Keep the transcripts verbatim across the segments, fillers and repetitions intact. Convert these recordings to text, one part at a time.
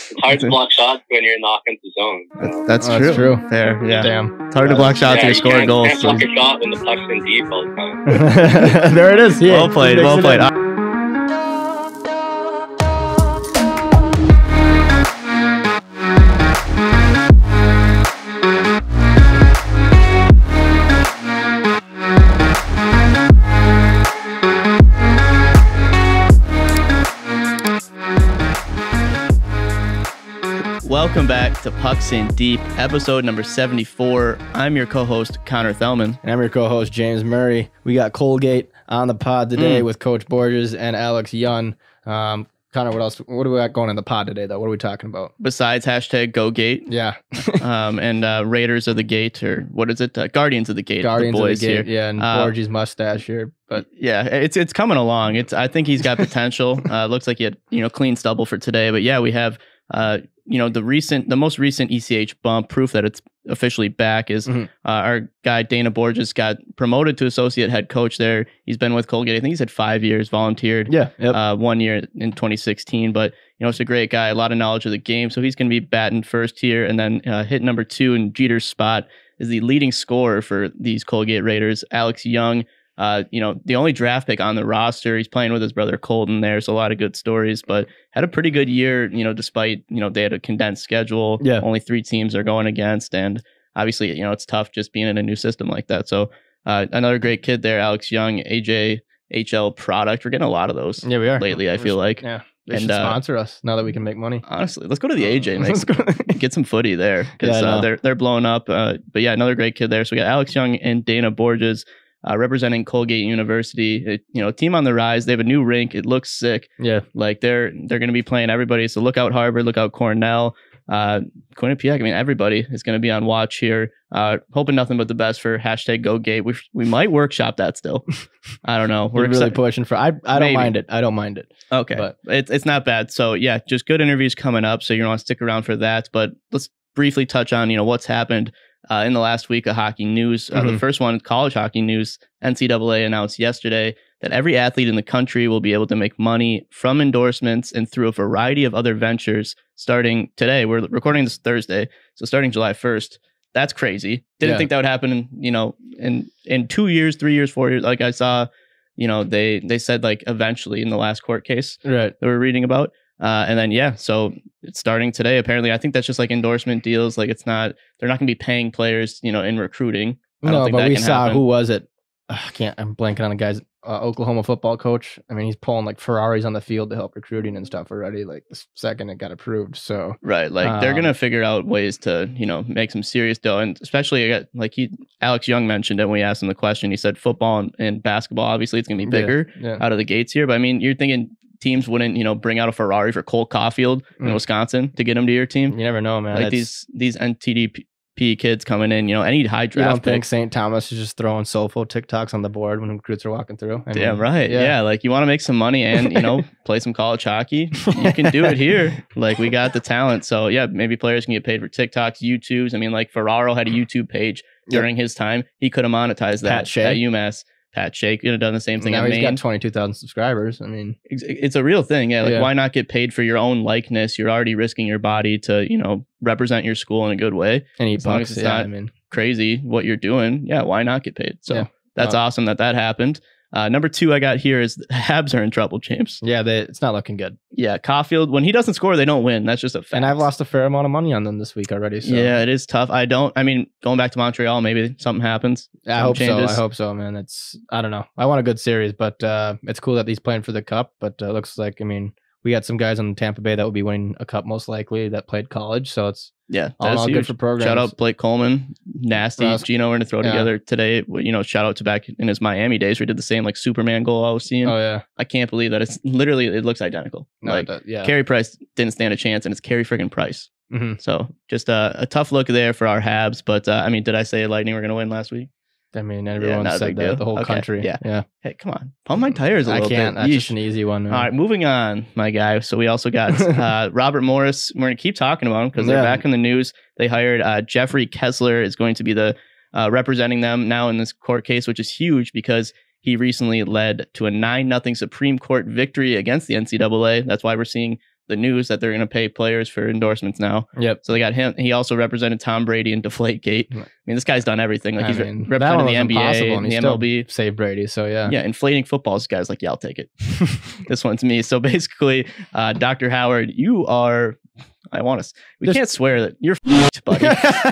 It's hard to block shots when you're in the offensive zone. That's, that's oh, true. That's true. Fair, yeah. Damn. It's hard to block shots yeah, when you're scoring can't, goals. You can't block a shot when the puck's in deep all the time. There it is. Yeah, well played. Well played. Welcome back to Pucks in Deep, episode number seventy-four. I'm your co-host, Connor Thelman. And I'm your co-host, James Murray. We got Colgate on the pod today Mm. with Coach Borges and Alex Young. Um, Connor, what else? What do we got going in the pod today, though? What are we talking about? Besides hashtag GoGate, Yeah. um, and uh, Raiders of the Gate, or what is it? Uh, Guardians of the Gate. Guardians the boys of the Gate. here. Yeah, and Uh, Borges' mustache here. But Yeah, it's it's coming along. It's I think he's got potential. uh, looks like he had you know clean stubble for today, but yeah, we have uh, you know the recent, the most recent E C H bump, proof that it's officially back is Mhm. uh, our guy Dana Borges got promoted to associate head coach there. He's been with Colgate. I think he's had five years, volunteered. yeah, yep. Uh, one year in twenty sixteen, but you know it's a great guy, a lot of knowledge of the game. So he's going to be batting first here, and then uh, hit number two in Jeter's spot is the leading scorer for these Colgate Raiders, Alex Young. Uh, you know, the only draft pick on the roster. He's playing with his brother Colton. There's a lot of good stories, but had a pretty good year, you know, despite, you know, they had a condensed schedule. Yeah. Only three teams are going against. And obviously, you know, it's tough just being in a new system like that. So uh, another great kid there, Alex Young, A J H L product. We're getting a lot of those yeah, we are. lately, I feel like. Yeah. They And, should uh, sponsor us now that we can make money. Honestly, let's go to the A J, make Let's go. get some footy there because Yeah, I uh, know. they're they're blowing up. Uh, but yeah, another great kid there. So we got Alex Young and Dana Borges uh, representing Colgate University. It, you know, team on the rise. They have a new rink. It looks sick. Yeah. Like they're they're going to be playing everybody. So look out Harvard, look out Cornell, uh, Quinnipiac. I mean, everybody is going to be on watch here. Uh, hoping nothing but the best for hashtag GoGate. We we might workshop that still. I don't know. We're We're really exci- pushing for. I I don't Maybe. mind it. I don't mind it. Okay, But- it's it's not bad. So yeah, just good interviews coming up. So you want to stick around for that. But let's briefly touch on you know what's happened uh, in the last week of hockey news. Uh, The Mhm. first one, college hockey news. N C double A announced yesterday that every athlete in the country will be able to make money from endorsements and through a variety of other ventures starting today. We're recording this Thursday, so starting July first. That's crazy. Didn't Yeah. think that would happen. In, you know, in in two years, three years, four years. Like I saw. You know, they they said like eventually in the last court case Right. that we're reading about. Uh, and then, yeah, so it's starting today. Apparently, I think that's just like endorsement deals. Like it's not, they're not going to be paying players, you know, in recruiting. I don't No, think but that we can saw, happen. who was it? Ugh, I can't, I'm blanking on the guy's uh, Oklahoma football coach. I mean, he's pulling like Ferraris on the field to help recruiting and stuff already, like the second it got approved. So, Right. Like they're Um, going to figure out ways to, you know, make some serious dough. And especially I got, like he, Alex Young mentioned it when we asked him the question. He said football and, and basketball, obviously it's going to be yeah, bigger Yeah. out of the gates here. But I mean, you're thinking teams wouldn't, you know, bring out a Ferrari for Cole Caulfield in Mm. Wisconsin to get him to your team. You never know, man. like It's- these, these N T D P kids coming in, you know, any high you draft don't think picks. Saint Thomas is just throwing soulful TikToks on the board when recruits are walking through? I Damn mean, right. Yeah. Like you want to make some money and, you know, play some college hockey. You can do it here. Like we got the talent. So yeah, maybe players can get paid for TikToks, YouTubes. I mean, like Ferraro had a YouTube page during his time. He could have monetized that Pat Shea. at UMass. Pat Shea could have done the same thing Now at he's Maine. got twenty-two thousand subscribers. I mean, It's, it's a real thing. Yeah. Like Yeah. why not get paid for your own likeness? You're already risking your body to, you know, represent your school in a good way. any As long bucks. as it's Yeah, not I mean, Crazy what you're doing. Yeah. Why not get paid? So Yeah. that's Uh, awesome that that happened. Uh, number two I got here is the Habs are in trouble, James. yeah, they, it's not looking good. Yeah, Caulfield, when he doesn't score, they don't win. That's just a fact. And I've lost a fair amount of money on them this week already. So Yeah, it is tough. I don't, I mean, going back to Montreal, maybe something happens. I Something hope changes. so. I hope so, man. It's I don't know. I want a good series, but uh, it's cool that he's playing for the cup. But uh, looks like I mean we got some guys on Tampa Bay that will be winning a cup most likely that played college. So it's Yeah, all, in that's all good huge. for programs. Shout out Blake Coleman, nasty. Russ. Gino, we're going to throw Yeah. together today. You know, shout out to back in his Miami days where he did the same like Superman goal I was seeing. Oh yeah, I can't believe that it's literally, it looks identical. no, like that, yeah. Carey Price didn't stand a chance and it's Carey friggin' Price. hmm So just uh, a tough look there for our Habs. But uh, I mean, did I say Lightning were going to win last week? I mean, everyone not a said big that. deal. The whole Okay, country. yeah. yeah. Hey, come on. Pump my tires a I little can't. bit. That's Yeesh. just an easy one. Man. All right, moving on, my guy. So we also got uh, Robert Morris. We're going to keep talking about him because they're Yeah. back in the news. They hired uh, Jeffrey Kessler is going to be the uh, representing them now in this court case, which is huge because he recently led to a nine nothing Supreme Court victory against the N C double A. That's why we're seeing the news that they're going to pay players for endorsements now. Yep. So they got him. He also represented Tom Brady in Deflategate. I mean, this guy's done everything. Like I he's mean, re- represented the N B A, and the he M L B. Save Brady. So yeah. Yeah, inflating footballs. This guy's like, yeah, I'll take it. This one's me. So basically, uh, Doctor Howard, you are. I want to. We There's, can't swear that you're f***ed, buddy.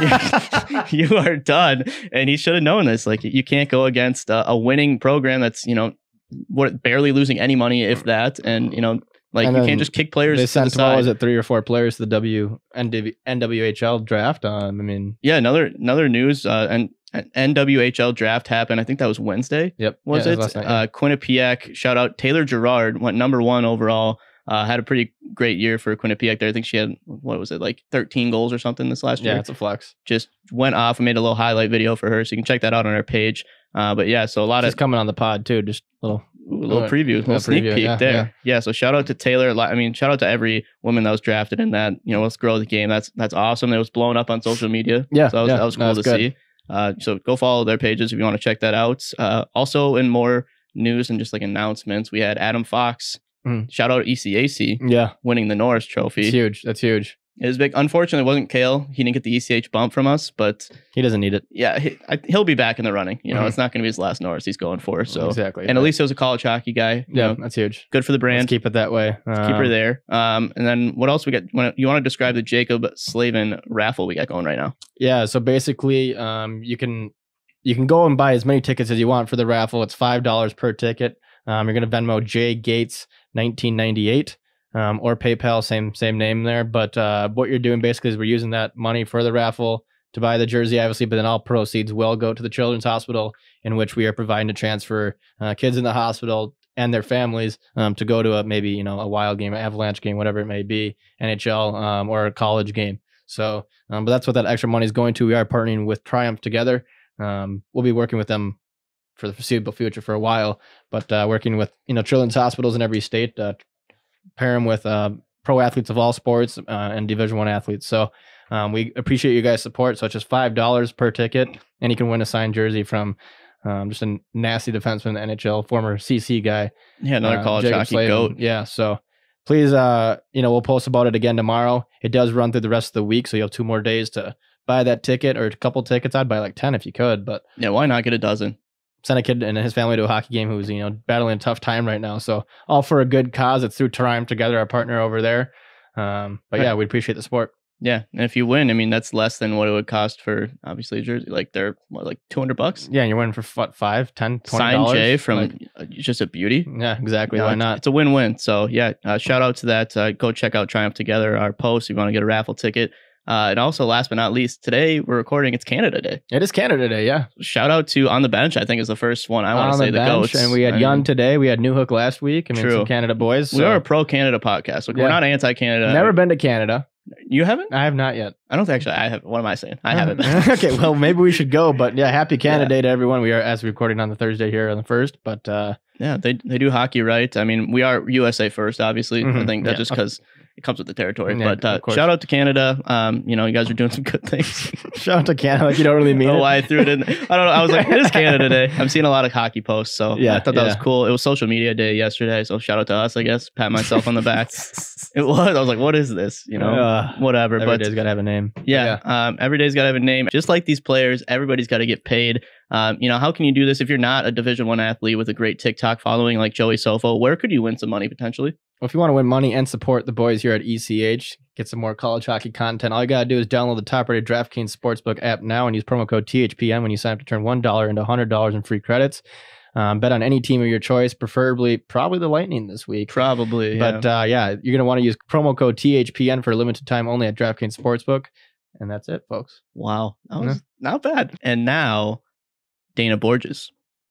You are done, and he should have known this. Like, you can't go against uh, a winning program that's, you know, what barely losing any money, if that, and you know, like and you can't just kick players. They sent to the what side. was it, three or four players to the W N W H L draft. Um, I mean, yeah, another another news. Uh, and N W H L draft happened. I think that was Wednesday. Yep. Was yeah, it? it was last night, uh, Quinnipiac. Shout out Taylor Gerard went number one overall. Uh, had a pretty great year for Quinnipiac there. I think she had, what was it, like thirteen goals or something this last yeah, year. it's a flex. Just went off and made a little highlight video for her. So you can check that out on our page. Uh, but yeah, so a lot She's of coming on the pod too. Just a little, ooh, a little preview, a little sneak preview, peek yeah, there. Yeah. yeah. So shout out to Taylor. I mean, shout out to every woman that was drafted in that. You know, let's grow the game. That's that's awesome. It was blowing up on social media. Yeah. So that was, yeah, that was cool no, to good. see. Uh, so go follow their pages if you want to check that out. Uh, also in more news and just like announcements, we had Adam Fox. Mm. Shout out E C A C. Yeah. Winning the Norris Trophy. It's huge. That's huge. It was big. Unfortunately, it wasn't Kale. He didn't get the E C H bump from us, but he doesn't need it. Yeah, he, I, he'll be back in the running. You know, Mm-hmm. It's not going to be his last Norris he's going for. So exactly. And at least it was a college hockey guy. Yeah, know, that's huge. Good for the brand. Let's keep it that way. Um, keep her there. Um, and then what else we got? You want to describe the Jacob Slavin raffle we got going right now? Yeah. So basically, um, you can you can go and buy as many tickets as you want for the raffle. It's five dollars per ticket. Um, you're going to Venmo J Gates nineteen ninety-eight. Um, or PayPal, same same name there. But uh, what you're doing basically is we're using that money for the raffle to buy the jersey, obviously, but then all proceeds will go to the Children's Hospital, in which we are providing a chance for uh, kids in the hospital and their families um, to go to a maybe you know a Wild game, an Avalanche game, whatever it may be, N H L um, or a college game. So, um, but that's what that extra money is going to. We are partnering with Triumph together. Um, we'll be working with them for the foreseeable future for a while, but uh, working with you know children's hospitals in every state. Uh, pair them with uh, pro athletes of all sports uh, and Division One athletes. So um, we appreciate you guys' support. So it's just five dollars per ticket, and you can win a signed jersey from um, just a nasty defenseman in the N H L, former C C guy. Yeah, another uh, college Jacob hockey Slavin. goat. Yeah, so please, uh, you know, we'll post about it again tomorrow. It does run through the rest of the week, so you have two more days to buy that ticket or a couple tickets. I'd buy like ten if you could, but yeah, why not get a dozen? Send a kid and his family to a hockey game who's, you know, battling a tough time right now. So all for a good cause. It's through Triumph Together, our partner over there. Um, but yeah, we appreciate the support. Yeah, and if you win, I mean, that's less than what it would cost for obviously a jersey. Like they're what, like two hundred bucks. Yeah, and you're winning for what, five, ten, twenty dollars. Sign Jay from like, uh, just a beauty. Yeah, exactly. You know, Why it's, not? It's a win-win. So yeah, uh, shout out to that. Uh, go check out Triumph Together, our post. If you want to get a raffle ticket. Uh, and also, last but not least, today we're recording. It's Canada Day. It is Canada Day, yeah. Shout out to On the Bench. I think is the first one I want to say the, the bench, goats. and we had I Young mean, today. We had New Hook last week. I mean, True. some Canada boys. We so. are a pro-Canada podcast. Like, Yeah. We're not anti-Canada. Never been to Canada. You haven't? I have not yet. I don't think actually. I have. What am I saying? I haven't. Okay, well, maybe we should go. But yeah, happy Canada Yeah. Day to everyone. We are as we're recording on the Thursday here on the first. But uh, Yeah, they they do hockey right. I mean, we are U S A first, obviously. I Mhm, think that's yeah. just because it comes with the territory. Yeah, but uh, of course. shout out to Canada. Um, you know, you guys are doing some good things. shout out to Canada. Like you don't really I mean don't know it. why I threw it in. I don't know. I was like, it is Canada Day. I'm seeing a lot of hockey posts, so Yeah, I thought that was yeah. cool. It was social media day yesterday, so shout out to us, I guess. Pat myself on the back. It was. I was like, what is this? You know, Uh, whatever. Every but day's gotta have a name. yeah, Um, every day's got to have a name. Just like these players, everybody's got to get paid. Um, you know, how can you do this if you're not a Division One athlete with a great TikTok following like Joey Sofo? Where could you win some money potentially? Well, if you want to win money and support the boys here at E C H, get some more college hockey content, all you got to do is download the top-rated DraftKings Sportsbook app now and use promo code T H P N when you sign up to turn one dollar into one hundred dollars in free credits. Um, bet on any team of your choice, preferably probably the Lightning this week. Probably. But yeah. uh, yeah, you're going to want to use promo code T H P N for a limited time only at DraftKings Sportsbook. And that's it, folks. Wow. That was not bad. And now, Dana Borges.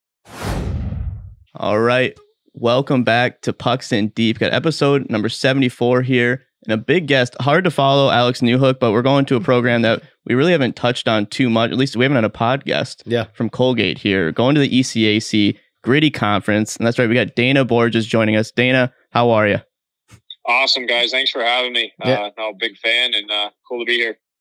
All right. Welcome back to Pucks in Deep. Got episode number seventy-four here. And a big guest, hard to follow, Alex Newhook, but we're going to a program that we really haven't touched on too much. At least we haven't had a podcast Yeah. from Colgate here. Going to the E C A C Gritty Conference. And that's right, we got Dana Borges joining us. Dana, how are you? Awesome, guys. Thanks for having me. Yeah. Uh, no, big fan and uh, cool to be here.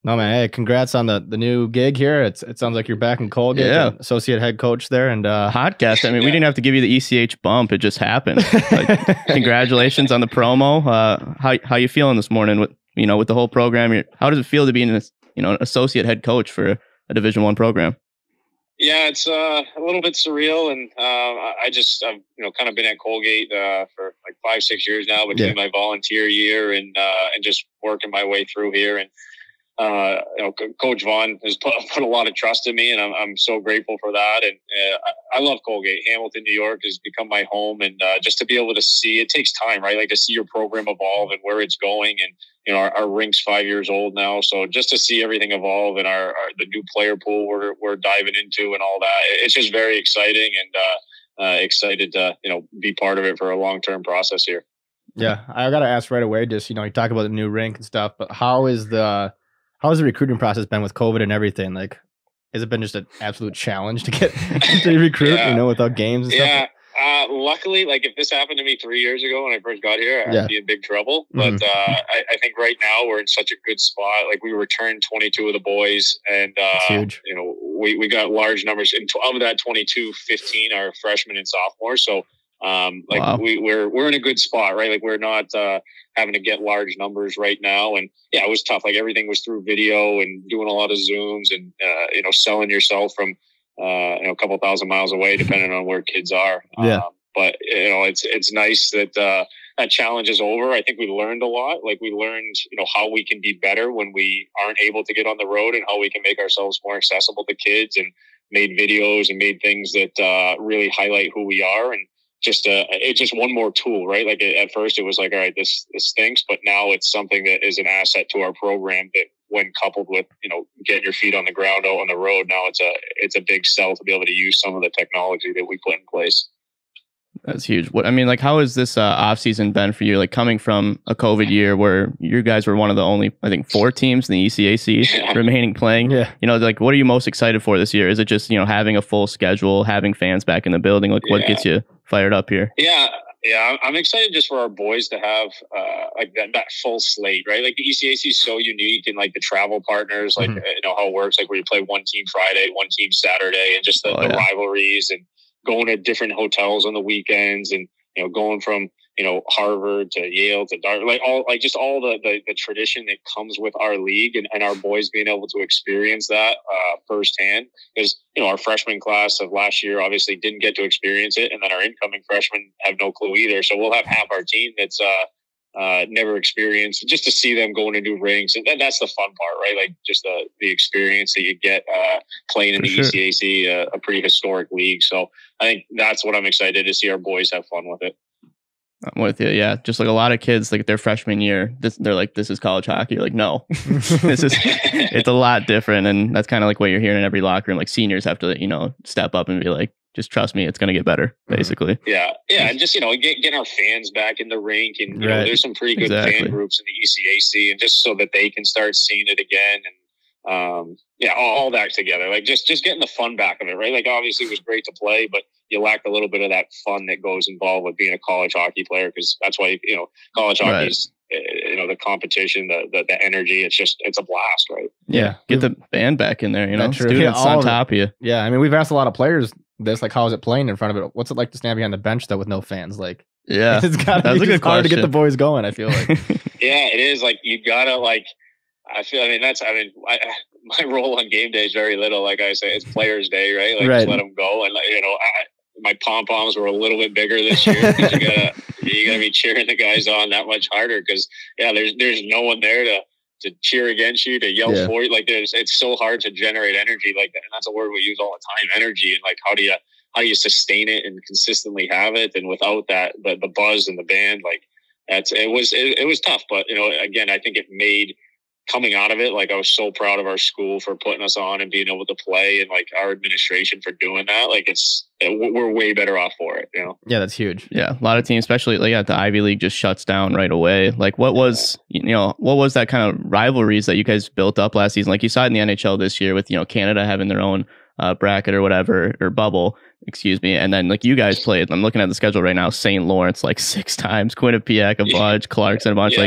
No, man. Hey, congrats on the, the new gig here. It's it sounds like you're back in Colgate, Yeah. associate head coach there, and uh, podcast. I mean, Yeah. we didn't have to give you the E C H bump; it just happened. Like, congratulations on the promo. Uh, how how you feeling this morning with you know with the whole program? You're, how does it feel to be an you know an associate head coach for a Division One program? Yeah, it's uh, a little bit surreal, and uh, I just I've you know kind of been at Colgate uh, for like five six years now between Yeah. my volunteer year and uh, and just working my way through here. And uh, you know, Co- Coach Vaughn has put, put a lot of trust in me, and I'm I'm so grateful for that. And uh, I, I love Colgate. Hamilton, New York has become my home, and uh, just to be able to see, it takes time, right? Like to see your program evolve and where it's going, and you know, our, our rink's five years old now, so just to see everything evolve and our, our the new player pool we're we're diving into and all that, it's just very exciting, and uh, uh, excited to you know be part of it for a long term process here. yeah, I gotta ask right away. Just you know, you talk about the new rink and stuff, but how is the how has the recruiting process been with COVID and everything? Like, has it been just an absolute challenge to get to recruit? Yeah. You know, without games and Yeah. stuff. Uh, luckily, like if this happened to me three years ago when I first got here, I'd Yeah. be in big trouble. But Mhm. uh, I, I think right now we're in such a good spot. Like we returned twenty-two of the boys, and uh, That's huge. you know we, we got large numbers. And of that twenty-two, fifteen are freshmen and sophomores. So um, like Wow. we, we're we're in a good spot, right? Like we're not uh, having to get large numbers right now. And yeah, it was tough. Like everything was through video and doing a lot of Zooms and uh, you know selling yourself from uh, you know a couple thousand miles away, depending on where kids are. Yeah. Um, But you know, it's it's nice that uh, that challenge is over. I think we learned a lot. Like we learned, you know, how we can be better when we aren't able to get on the road, and how we can make ourselves more accessible to kids. And made videos and made things that uh, really highlight who we are. And just uh, it's just one more tool, right? Like at first, it was like, all right, this this stinks, but now it's something that is an asset to our program. That when coupled with you know getting your feet on the ground out on the road, now it's a it's a big sell to be able to use some of the technology that we put in place. That's huge. What I mean, like, how has this uh, off season been for you? Like, coming from a COVID year where you guys were one of the only, I think, four teams in the E C A C Yeah. remaining playing. Yeah. You know, like, what are you most excited for this year? Is it just you know having a full schedule, having fans back in the building? Like, what Yeah. gets you fired up here? Yeah, yeah, I'm- I'm excited just for our boys to have uh, like that, that full slate, right? Like the E C A C is so unique, and like the travel partners, like Mhm. uh, you know how it works, like where you play one team Friday, one team Saturday, and just the, Oh, the yeah. rivalries and going to different hotels on the weekends, and you know going from you know Harvard to Yale to Dart, like all like just all the the, the tradition that comes with our league, and, and our boys being able to experience that uh, firsthand. Because you know our freshman class of last year obviously didn't get to experience it, and then our incoming freshmen have no clue either. So we'll have half our team that's uh, uh, never experienced. Just to see them going to new rinks, and that, that's the fun part, right? Like just the the experience that you get uh, playing in For the sure. E C A C, uh, a pretty historic league. So I think that's what I'm excited to see our boys have fun with it. I'm with you. Yeah, just like a lot of kids, like their freshman year, this, they're like, "This is college hockey." You're like, no, this is. It's a lot different, and that's kind of like what you're hearing in every locker room. Like seniors have to, you know, step up and be like, "Just trust me, it's going to get better." Basically. Yeah, yeah, and just you know, get getting our fans back in the rink, and you know, Right. there's some pretty good Exactly. fan groups in the E C A C, and just so that they can start seeing it again, and um, yeah, all, all that together, like just just getting the fun back of it, right? Like obviously it was great to play, but you lacked a little bit of that fun that goes involved with being a college hockey player, because that's why you know college Right. hockey's uh, you know the competition, the, the the energy, it's just it's a blast, right? Yeah. Get the band back in there. You know, That's true. students Yeah, all on of it. top of you. Yeah, I mean, we've asked a lot of players this, like, how is it playing in front of it? What's it like to stand behind the bench though with no fans? Like, Yeah, it's gotta That was be a good just hard to get the question. boys going. I feel like. Yeah, it is. Like you gotta like. I feel. I mean, that's. I mean, I, my role on game day is very little. Like I say, it's Players' Day, right? Like Right. just let them go, and like, you know, I, my pom poms were a little bit bigger this year. 'Cause you gotta, you gotta be cheering the guys on that much harder. Because yeah, there's there's no one there to to cheer against you, to yell Yeah. for you. Like there's, it's so hard to generate energy like that, and that's a word we use all the time, energy. And like, how do you how do you sustain it and consistently have it? And without that, the the buzz and the band, like that's it was it, it was tough. But you know, again, I think it made. Coming out of it, like I was so proud of our school for putting us on and being able to play, and like our administration for doing that. Like it's we're way better off for it, you know. Yeah, that's huge. Yeah, a lot of teams, especially like at the Ivy League, just shuts down right away. Like, what was you know what was that kind of rivalries that you guys built up last season? Like you saw it in the N H L this year with you know Canada having their own uh, bracket or whatever or bubble, excuse me, and then like you guys played. I'm looking at the schedule right now: Saint Lawrence like six times, Quinnipiac a bunch, Clarkson a bunch. Yeah. Like,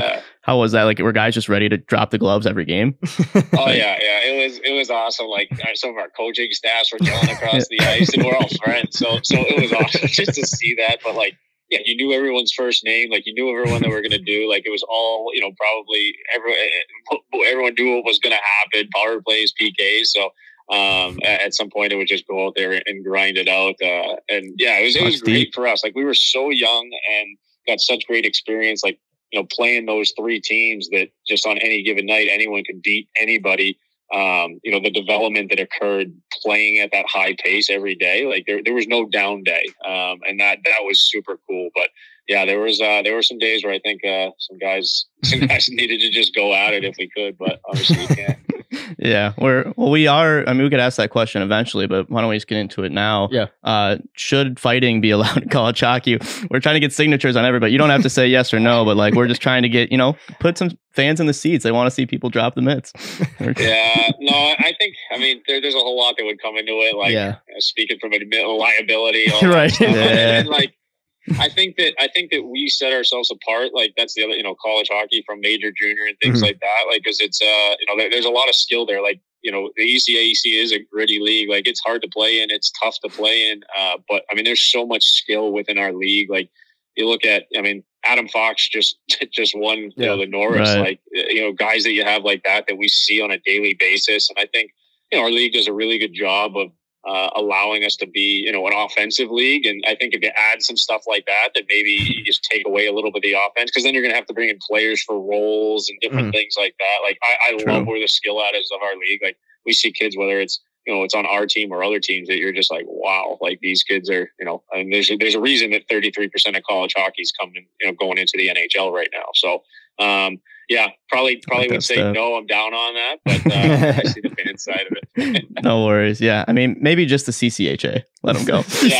How was that? Like, were guys just ready to drop the gloves every game? Oh yeah, yeah. It was it was awesome. Like some of our coaching staffs were yelling across the ice, and we're all friends. So so it was awesome just to see that. But like, yeah, you knew everyone's first name. Like you knew everyone that we were gonna do. Like it was all, you know, probably everyone everyone knew what was gonna happen. Power plays, P Ks. So um, at some point it would just go out there and grind it out. Uh, and yeah, it was it was great for us. Like we were so young and got such great experience. Like, you know, playing those three teams that just on any given night, anyone could beat anybody. Um, you know, the development that occurred playing at that high pace every day, like there, there was no down day. Um, and that, that was super cool. But yeah, there was, uh, there were some days where I think, uh, some guys, some guys needed to just go at it if we could, but obviously we can't. Yeah, we're well. We are. I mean, we could ask that question eventually, but why don't we just get into it now? Yeah. Uh, should fighting be allowed in college hockey? We're trying to get signatures on everybody. You don't have to say yes or no, but like we're just trying to get, you know, put some fans in the seats. They want to see people drop the mitts. Yeah. No, I think. I mean, there, there's a whole lot that would come into it. Like yeah. uh, speaking from a liability, all right? That stuff. Yeah. And, like. I think that I think that we set ourselves apart. Like that's the other, you know, college hockey from major, junior, and things mm-hmm. like that. Like, because it's, uh, you know, there, there's a lot of skill there. Like, you know, the E C A C is a gritty league. Like, it's hard to play in. It's tough to play in. Uh, but I mean, there's so much skill within our league. Like, you look at, I mean, Adam Fox just just won, you yeah. know, the Norris. Right. Like, you know, guys that you have like that that we see on a daily basis. And I think, you know, our league does a really good job of. Uh, allowing us to be, you know, an offensive league. And I think if you add some stuff like that, that maybe you just take away a little bit of the offense, because then you're going to have to bring in players for roles and different mm. things like that. Like, I, I love where the skill at is of our league. Like, we see kids, whether it's, you know, it's on our team or other teams, that you're just like, wow, like these kids are, you know, I mean, there's, there's a reason that thirty-three percent of college hockey is coming, you know, going into the N H L right now. So, um, yeah, probably probably would say stuff. No, I'm down on that, but uh, I see the fan side of it. No worries. Yeah, I mean, maybe just the C C H A. Let them go. Yeah.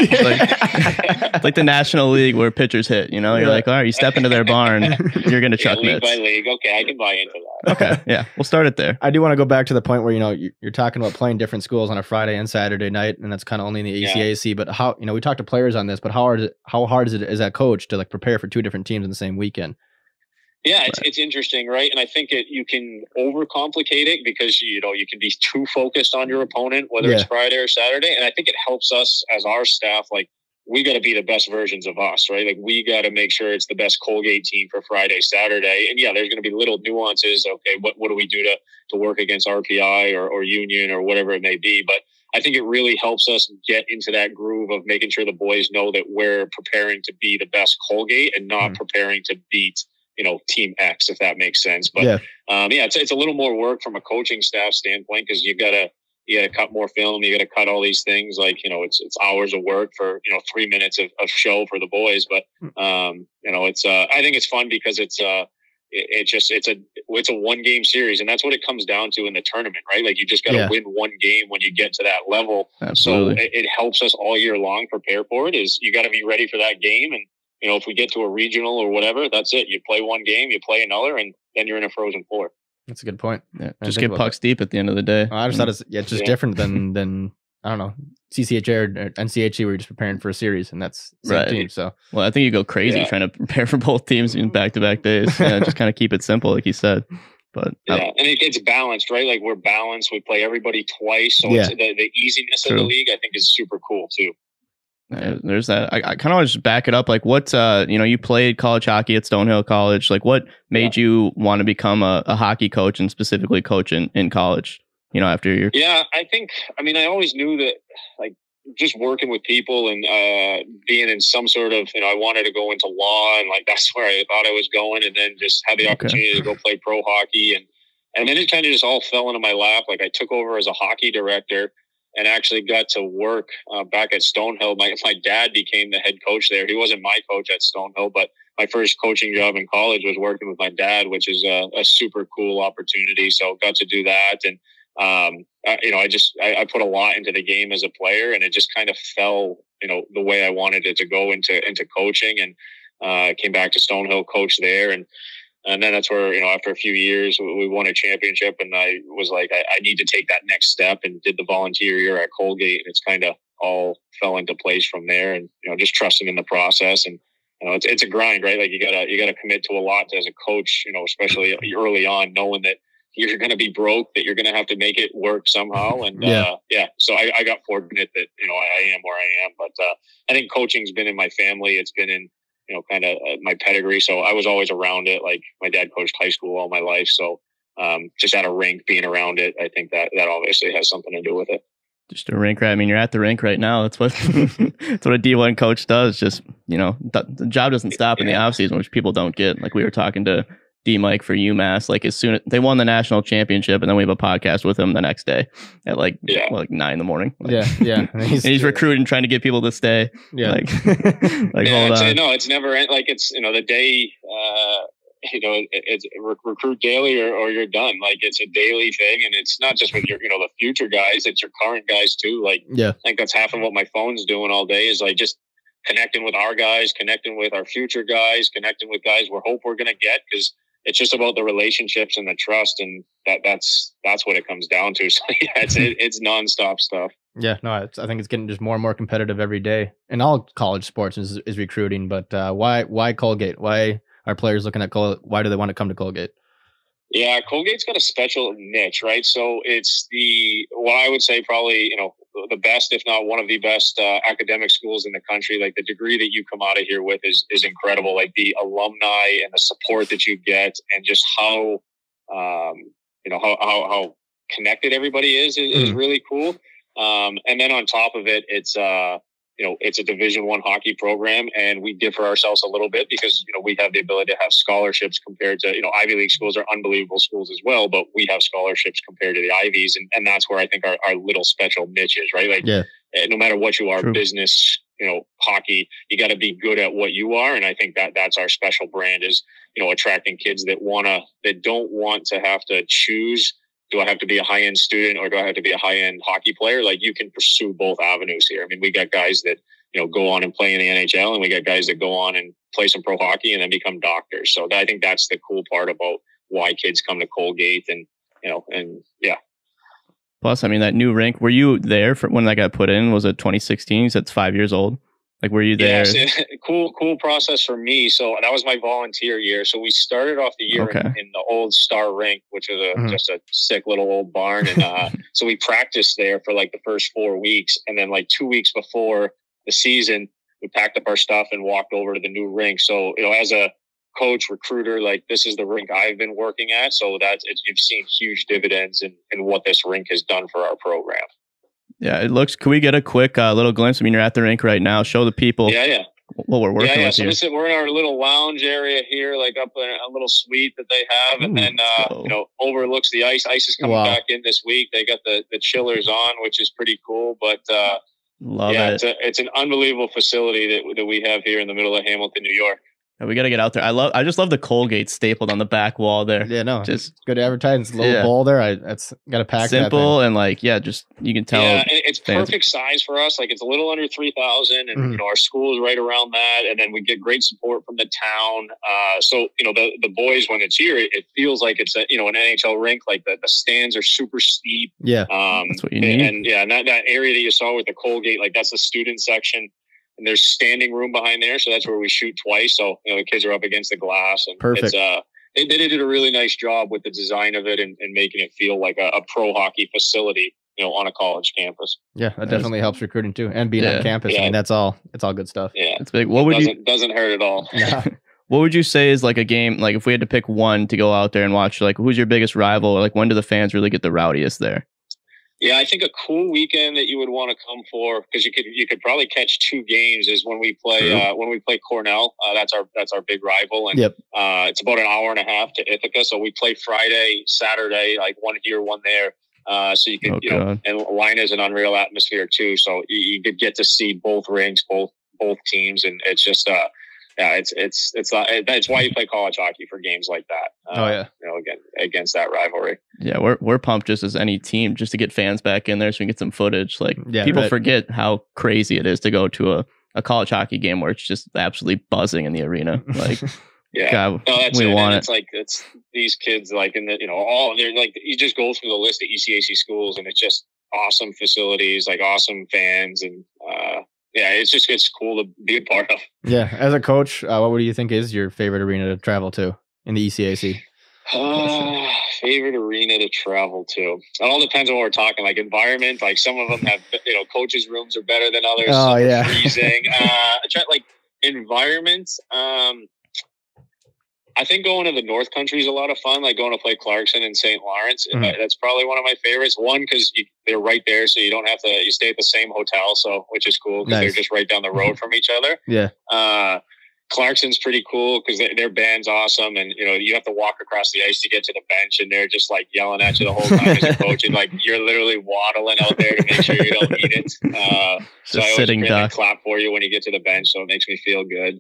like, like the National League where pitchers hit. You know, you're yeah. like, all right, you step into their barn, you're gonna chuck yeah, league mitts. By league, okay, I can buy into that. Okay, yeah, we'll start it there. I do want to go back to the point where you know you're talking about playing different schools on a Friday and Saturday night, and that's kind of only in the E C A C. Yeah. But how you know we talked to players on this, but how hard is it, how hard is it as that coach to like prepare for two different teams in the same weekend? Yeah, it's it's interesting, right? And I think it you can overcomplicate it because you know you can be too focused on your opponent, whether yeah. it's Friday or Saturday. And I think it helps us as our staff. Like, we got to be the best versions of us, right? Like, we got to make sure it's the best Colgate team for Friday, Saturday. And yeah, there's going to be little nuances. Okay, what what do we do to to work against R P I or or Union or whatever it may be? But I think it really helps us get into that groove of making sure the boys know that we're preparing to be the best Colgate and not mm. preparing to beat, you know, Team X, if that makes sense. But yeah, um, yeah it's, it's a little more work from a coaching staff standpoint, because you gotta, you gotta cut more film. You gotta cut all these things. Like, you know, it's, it's hours of work for, you know, three minutes of, of show for the boys. But, um, you know, it's, uh, I think it's fun because it's, uh, it, it just, it's a, it's a one game series, and that's what it comes down to in the tournament, right? Like, you just got to yeah. win one game when you get to that level. Absolutely. So it, it helps us all year long prepare for it. Is you got to be ready for that game. And, you know, if we get to a regional or whatever, that's it. You play one game, you play another, and then you're in a frozen floor. That's a good point. Yeah, just get pucks deep at the end of the day. I just thought it's yeah, it's just yeah. different than than I don't know C C H A or N C H C where you're just preparing for a series, and that's the same right. team. So well, I think you go crazy yeah. trying to prepare for both teams in back to back days. Yeah, just kind of keep it simple, like you said. But yeah, um, and it, it's balanced, right? Like, we're balanced. We play everybody twice, so yeah. it's, the the easiness True. of the league, I think, is super cool too. Uh, there's that. I, I kind of want to just back it up. Like, what, uh, you know, you played college hockey at Stonehill College. Like, what made yeah. you want to become a, a hockey coach and specifically coach in, in college, you know, after your... Yeah, I think, I mean, I always knew that, like, just working with people and uh, being in some sort of, you know, I wanted to go into law, and, like, that's where I thought I was going, and then just had the opportunity okay. to go play pro hockey. And, and then it kind of just all fell into my lap. Like, I took over as a hockey director and actually got to work uh, back at Stonehill. My my dad became the head coach there. He wasn't my coach at Stonehill, but my first coaching job in college was working with my dad, which is a, a super cool opportunity. So got to do that. And, um, I, you know, I just, I, I put a lot into the game as a player, and it just kind of fell, you know, the way I wanted it to go into, into coaching. And uh, came back to Stonehill, coach there. And, And then that's where, you know, after a few years, we won a championship, and I was like, I, I need to take that next step, and did the volunteer year at Colgate. And it's kind of all fell into place from there, and, you know, just trusting in the process and you know, it's it's a grind, right? Like you gotta you gotta commit to a lot as a coach, you know, especially early on, knowing that you're going to be broke, that you're going to have to make it work somehow. And yeah, uh, yeah. so I, I got fortunate that, you know, I, I am where I am. But uh, I think coaching's been in my family. It's been in, you know, kind of uh, my pedigree. So I was always around it. Like my dad coached high school all my life. So um, just at a rink, being around it, I think that that obviously has something to do with it. Just a rink, right? I mean, you're at the rink right now. That's what that's what a D one coach does. Just, you know, th- the job doesn't stop in yeah. the off season, which people don't get. Like we were talking to D Mike for UMass, like as soon as they won the national championship, and then we have a podcast with him the next day at like yeah. well, like nine in the morning. Like, yeah, yeah. And he's, and he's recruiting, trying to get people to stay. Yeah, like, like yeah, hold it's, on. No, it's never like it's you know the day. Uh, you know, it, it's rec- recruit daily or, or you're done. Like it's a daily thing, and it's not just with your you know the future guys; it's your current guys too. Like yeah, I think that's half of what my phone's doing all day is like just connecting with our guys, connecting with our future guys, connecting with guys we hope we're going to get because. It's just about the relationships and the trust, and that that's that's what it comes down to. So yeah, it's it, it's nonstop stuff. Yeah, no, it's, I think it's getting just more and more competitive every day. And all college sports is, is recruiting, but uh, why why Colgate? Why are players looking at Colgate? Why do they want to come to Colgate? Yeah, Colgate's got a special niche, right? So it's the what I would say probably you know the best, if not one of the best uh, academic schools in the country. Like the degree that you come out of here with is is incredible. Like the alumni and the support that you get, and just how um, you know how, how how connected everybody is is, mm. is really cool. Um, and then on top of it, it's uh, you know it's a Division One hockey program, and we differ ourselves a little bit because you know we have the ability to have scholarships compared to you know Ivy League schools are unbelievable schools as well, but we have scholarships compared to the Ivies, and, and that's where I think our, our little special niche is, right? Like yeah. no matter what you are, True. business, you know, hockey, you got to be good at what you are, and I think that that's our special brand is you know attracting kids that wanna that don't want to have to choose. Do I have to be a high-end student or do I have to be a high-end hockey player? Like you can pursue both avenues here. I mean, we got guys that, you know, go on and play in the N H L and we got guys that go on and play some pro hockey and then become doctors. So I think that's the cool part about why kids come to Colgate and, you know, and yeah. Plus, I mean, that new rink, were you there for when that got put in? Was it twenty sixteen? You said it's five years old. Like, were you there? Yeah, so, cool, cool process for me. So that was my volunteer year. So we started off the year okay. in, in the old Star Rink, which is a, mm-hmm. just a sick little old barn. And uh, so we practiced there for like the first four weeks. And then like two weeks before the season, we packed up our stuff and walked over to the new rink. So, you know, as a coach, recruiter, like this is the rink I've been working at. So that's, it's, you've seen huge dividends in, in what this rink has done for our program. Yeah, it looks. Can we get a quick uh, little glimpse? I mean, you're at the rink right now. Show the people. Yeah, yeah. What we're working yeah, yeah. with so here. Listen, we're in our little lounge area here, like up in a little suite that they have, and Ooh, then uh, so. you know overlooks the ice. Ice is coming wow. back in this week. They got the the chillers on, which is pretty cool. But uh, love yeah, it. It's, a, it's an unbelievable facility that that we have here in the middle of Hamilton, New York. We got to get out there. I love. I just love the Colgate stapled on the back wall there. Yeah, no, just good advertising. It's a little yeah. bowl there. I that's got to pack. Simple and like yeah, just you can tell. Yeah, and it's fans. perfect size for us. Like it's a little under three thousand, and mm. you know our school is right around that. And then we get great support from the town. Uh, so you know the the boys when it's here, it, it feels like it's a you know an N H L rink. Like the, the stands are super steep. Yeah, um, that's what you need. And, and yeah, and that that area that you saw with the Colgate, like that's the student section. And there's standing room behind there, so that's where we shoot twice. So you know the kids are up against the glass, and perfect. It's, uh, they, they did a really nice job with the design of it and, and making it feel like a, a pro hockey facility, you know, on a college campus. Yeah, that definitely helps recruiting too, and being yeah. on campus. Yeah. I mean, that's all. It's all good stuff. Yeah, it's big. What would doesn't, you doesn't hurt at all. Yeah. What would you say is like a game? Like if we had to pick one to go out there and watch, like who's your biggest rival? Or like when do the fans really get the rowdiest there? Yeah, I think a cool weekend that you would want to come for because you could you could probably catch two games is when we play uh, when we play Cornell. Uh, that's our that's our big rival, and yep. uh, it's about an hour and a half to Ithaca. So we play Friday, Saturday, like one here, one there. Uh, so you could oh, you know, and Line is an unreal atmosphere too. So you, you could get to see both rinks, both both teams, and it's just uh yeah, it's it's it's uh, that's why you play college hockey for games like that. Uh, oh yeah, you know, again against that rivalry. Yeah, we're we're pumped just as any team just to get fans back in there so we can get some footage. Like yeah, people right. forget how crazy it is to go to a, a college hockey game where it's just absolutely buzzing in the arena. Like yeah, God, no, that's we it. want and it. It's like it's these kids like in the you know all they're like you just go through the list of E C A C schools and it's just awesome facilities, like awesome fans and. uh yeah, it's just it's cool to be a part of. Yeah, as a coach, uh, what do you think is your favorite arena to travel to in the E C A C? Uh, favorite arena to travel to. It all depends on what we're talking. Like environment, like some of them have, you know, coaches' rooms are better than others. Oh some yeah, are freezing. uh, I try, like environment. Um, I think going to the North Country is a lot of fun. Like going to play Clarkson and Saint Lawrence. Mm-hmm. Uh, that's probably one of my favorites. One because they're right there, so you don't have to. You stay at the same hotel, so which is cool because nice. They're just right down the road from each other. Yeah. Uh, Clarkson's pretty cool because they, their band's awesome, and you know you have to walk across the ice to get to the bench, and they're just like yelling at you the whole time as a coach, and like you're literally waddling out there to make sure you don't eat it. Uh, so I always really clap for you when you get to the bench, so it makes me feel good.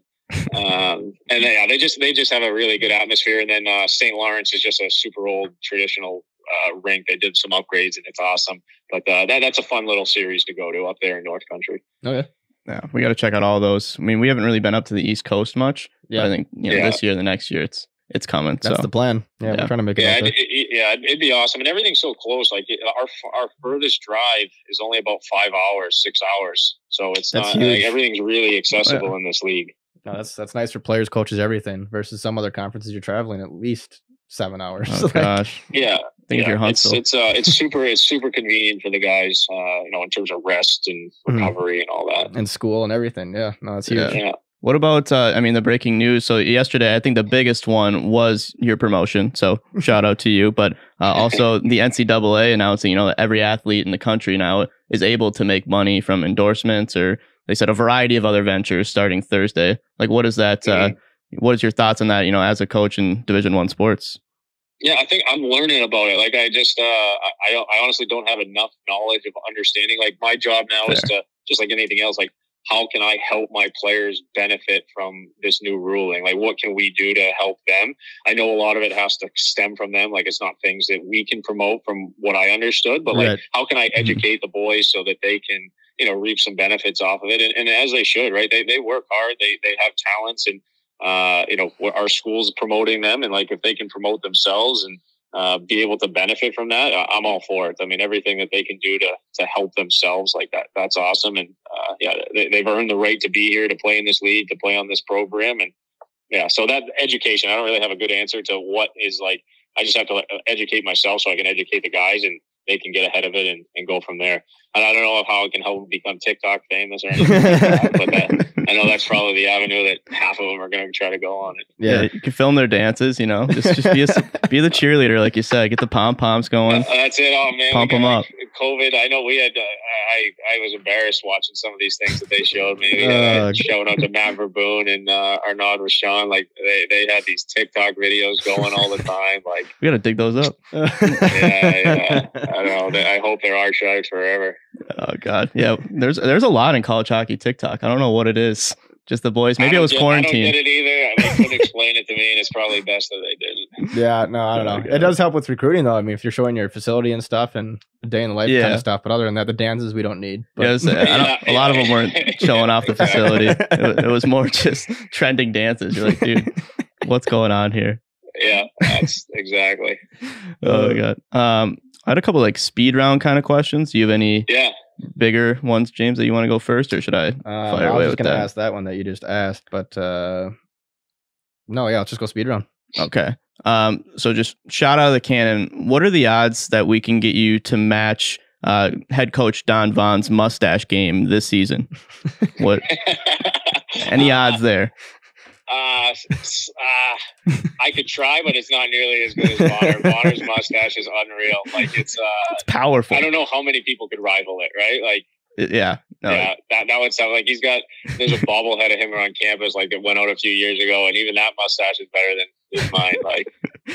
um, and then, yeah, they just they just have a really good atmosphere. And then uh, Saint Lawrence is just a super old traditional uh, rink. They did some upgrades, and it's awesome. But uh, that that's a fun little series to go to up there in North Country. Okay. Yeah, we got to check out all those. I mean, we haven't really been up to the East Coast much. Yeah, but I think you know, yeah. this year, the next year, it's it's coming. That's so. the plan. Yeah, yeah, we're trying to make it. Yeah, it, it, yeah, it'd be awesome, and everything's so close. Like our our furthest drive is only about five hours, six hours. So it's that's not like, everything's really accessible oh, yeah. in this league. No, that's that's nice for players, coaches, everything. Versus some other conferences, you're traveling at least seven hours. Oh gosh, yeah. Think yeah, of your it's it's uh it's super it's super convenient for the guys, uh, you know, in terms of rest and recovery mm. and all that, and school and everything. Yeah, no, it's huge. Yeah. yeah. What about uh, I mean the breaking news? So yesterday, I think the biggest one was your promotion. So shout out to you, but uh, also the N C double A announcing, you know, that every athlete in the country now is able to make money from endorsements, or they said a variety of other ventures starting Thursday. Like, what is that? Mm-hmm. Uh, what is your thoughts on that? You know, as a coach in Division One sports. Yeah, I think I'm learning about it. Like I just, uh, I, I honestly don't have enough knowledge of understanding. Like my job now Fair. is to, just like anything else, like how can I help my players benefit from this new ruling? Like what can we do to help them? I know a lot of it has to stem from them. Like it's not things that we can promote from what I understood, but like right. how can I educate mm-hmm. the boys so that they can, you know, reap some benefits off of it? And, and as they should, right? They they work hard. They they have talents, and uh, you know, our school's promoting them, and like if they can promote themselves and uh, be able to benefit from that, I'm all for it. I mean, everything that they can do to to help themselves, like that, that's awesome. And uh, yeah, they, they've earned the right to be here, to play in this league, to play on this program, and yeah. So that education, I don't really have a good answer to what is like. I just have to educate myself so I can educate the guys, and they can get ahead of it and, and go from there. And I don't know how it can help them become TikTok famous or anything like that, but that, I know that's probably the avenue that half of them are going to try to go on it. Yeah, you can film their dances, you know, just just be a, be the cheerleader, like you said, get the pom poms going. Uh, that's it. Oh man, pump them up. COVID. I know we had. Uh, I I was embarrassed watching some of these things that they showed me. We had, uh, showing up to Matt Verboon and uh, Arnaud Rashawn. Like they, they had these TikTok videos going all the time. Like we got to dig those up. yeah, yeah. I don't know. I hope they're archived forever. Oh God, yeah. There's there's a lot in college hockey TikTok. I don't know what it is. Just the boys. Maybe it was get, quarantine. I don't get it either. They couldn't explain it to me, and it's probably best that they didn't. Yeah, no, I don't know. It does help with recruiting, though. I mean, if you're showing your facility and stuff, and a day in the life yeah. kind of stuff. But other than that, the dances we don't need. But. Yeah, was, I don't, a lot of them weren't showing off the facility. It, it was more just trending dances. You're like, dude, what's going on here? Yeah, that's exactly. Oh my God. Um, I had a couple like speed round kind of questions. Do you have any? Yeah. Bigger ones, James, that you want to go first, or should I fire uh, away I was with going to that? ask that one that you just asked, but uh, no, yeah, let's just go speed round. Okay. Um, so just shout out of the cannon. What are the odds that we can get you to match uh, head coach Don Vaughn's mustache game this season? What? Any odds there? Uh, uh, I could try, but it's not nearly as good as Bonner. Bonner's mustache is unreal. Like it's, uh, it's powerful. I don't know how many people could rival it, right? Like, yeah, no. yeah, that that would sound like he's got. There's a bobblehead of him around campus, like that went out a few years ago, and even that mustache is better than his mine. Like,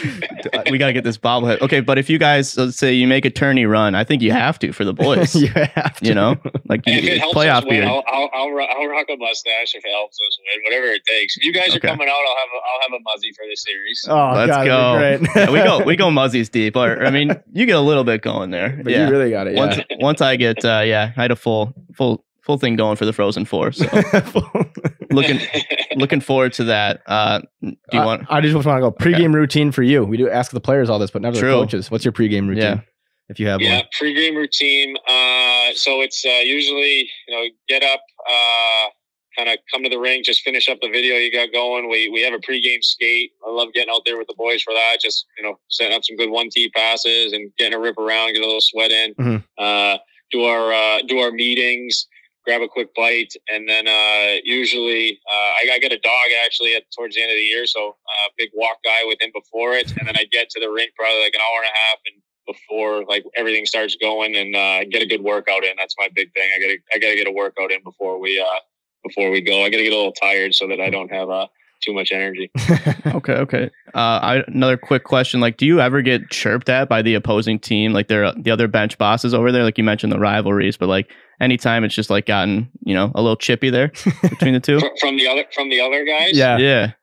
we gotta get this bobblehead. Okay, but if you guys, let's say you make a tourney run, I think you have to for the boys. You have to. You know, like you, if it helps playoff us win, beer. I'll, I'll I'll I'll rock a mustache if it helps us win. Whatever it takes. If you guys okay. are coming out, I'll have a, I'll have a muzzy for the series. Oh, let's God, go. Great. Yeah, we go we go muzzies deep. Or, I mean, you get a little bit going there. But yeah. you really got it. Once yeah. once I get uh, yeah, I had a full full. Full thing going for the Frozen Four. So looking looking forward to that. Uh, do you want? I, I just want to go pregame okay. routine for you. We do ask the players all this, but never True. the coaches. What's your pregame routine? Yeah, if you have yeah, one. pregame routine. Uh, so it's uh, usually, you know, get up, uh, kind of come to the ring, just finish up the video you got going. We we have a pregame skate. I love getting out there with the boys for that. Just, you know, setting up some good one-tee passes and getting a rip around, get a little sweat in. Mm-hmm. Uh, do our uh, do our meetings, grab a quick bite, and then uh, usually uh, I, I got a dog actually at towards the end of the year, so uh, big walk guy with him before it, and then I get to the rink probably like an hour and a half and before like everything starts going, and uh, get a good workout in. That's my big thing. I gotta I gotta get a workout in before we uh before we go. I gotta get a little tired so that I don't have uh too much energy. Okay, okay. Uh, I, another quick question: like, do you ever get chirped at by the opposing team, like they're the other bench bosses over there? Like you mentioned the rivalries, but like anytime it's just like gotten, you know, a little chippy there between the two from, from the other from the other guys. Yeah, yeah.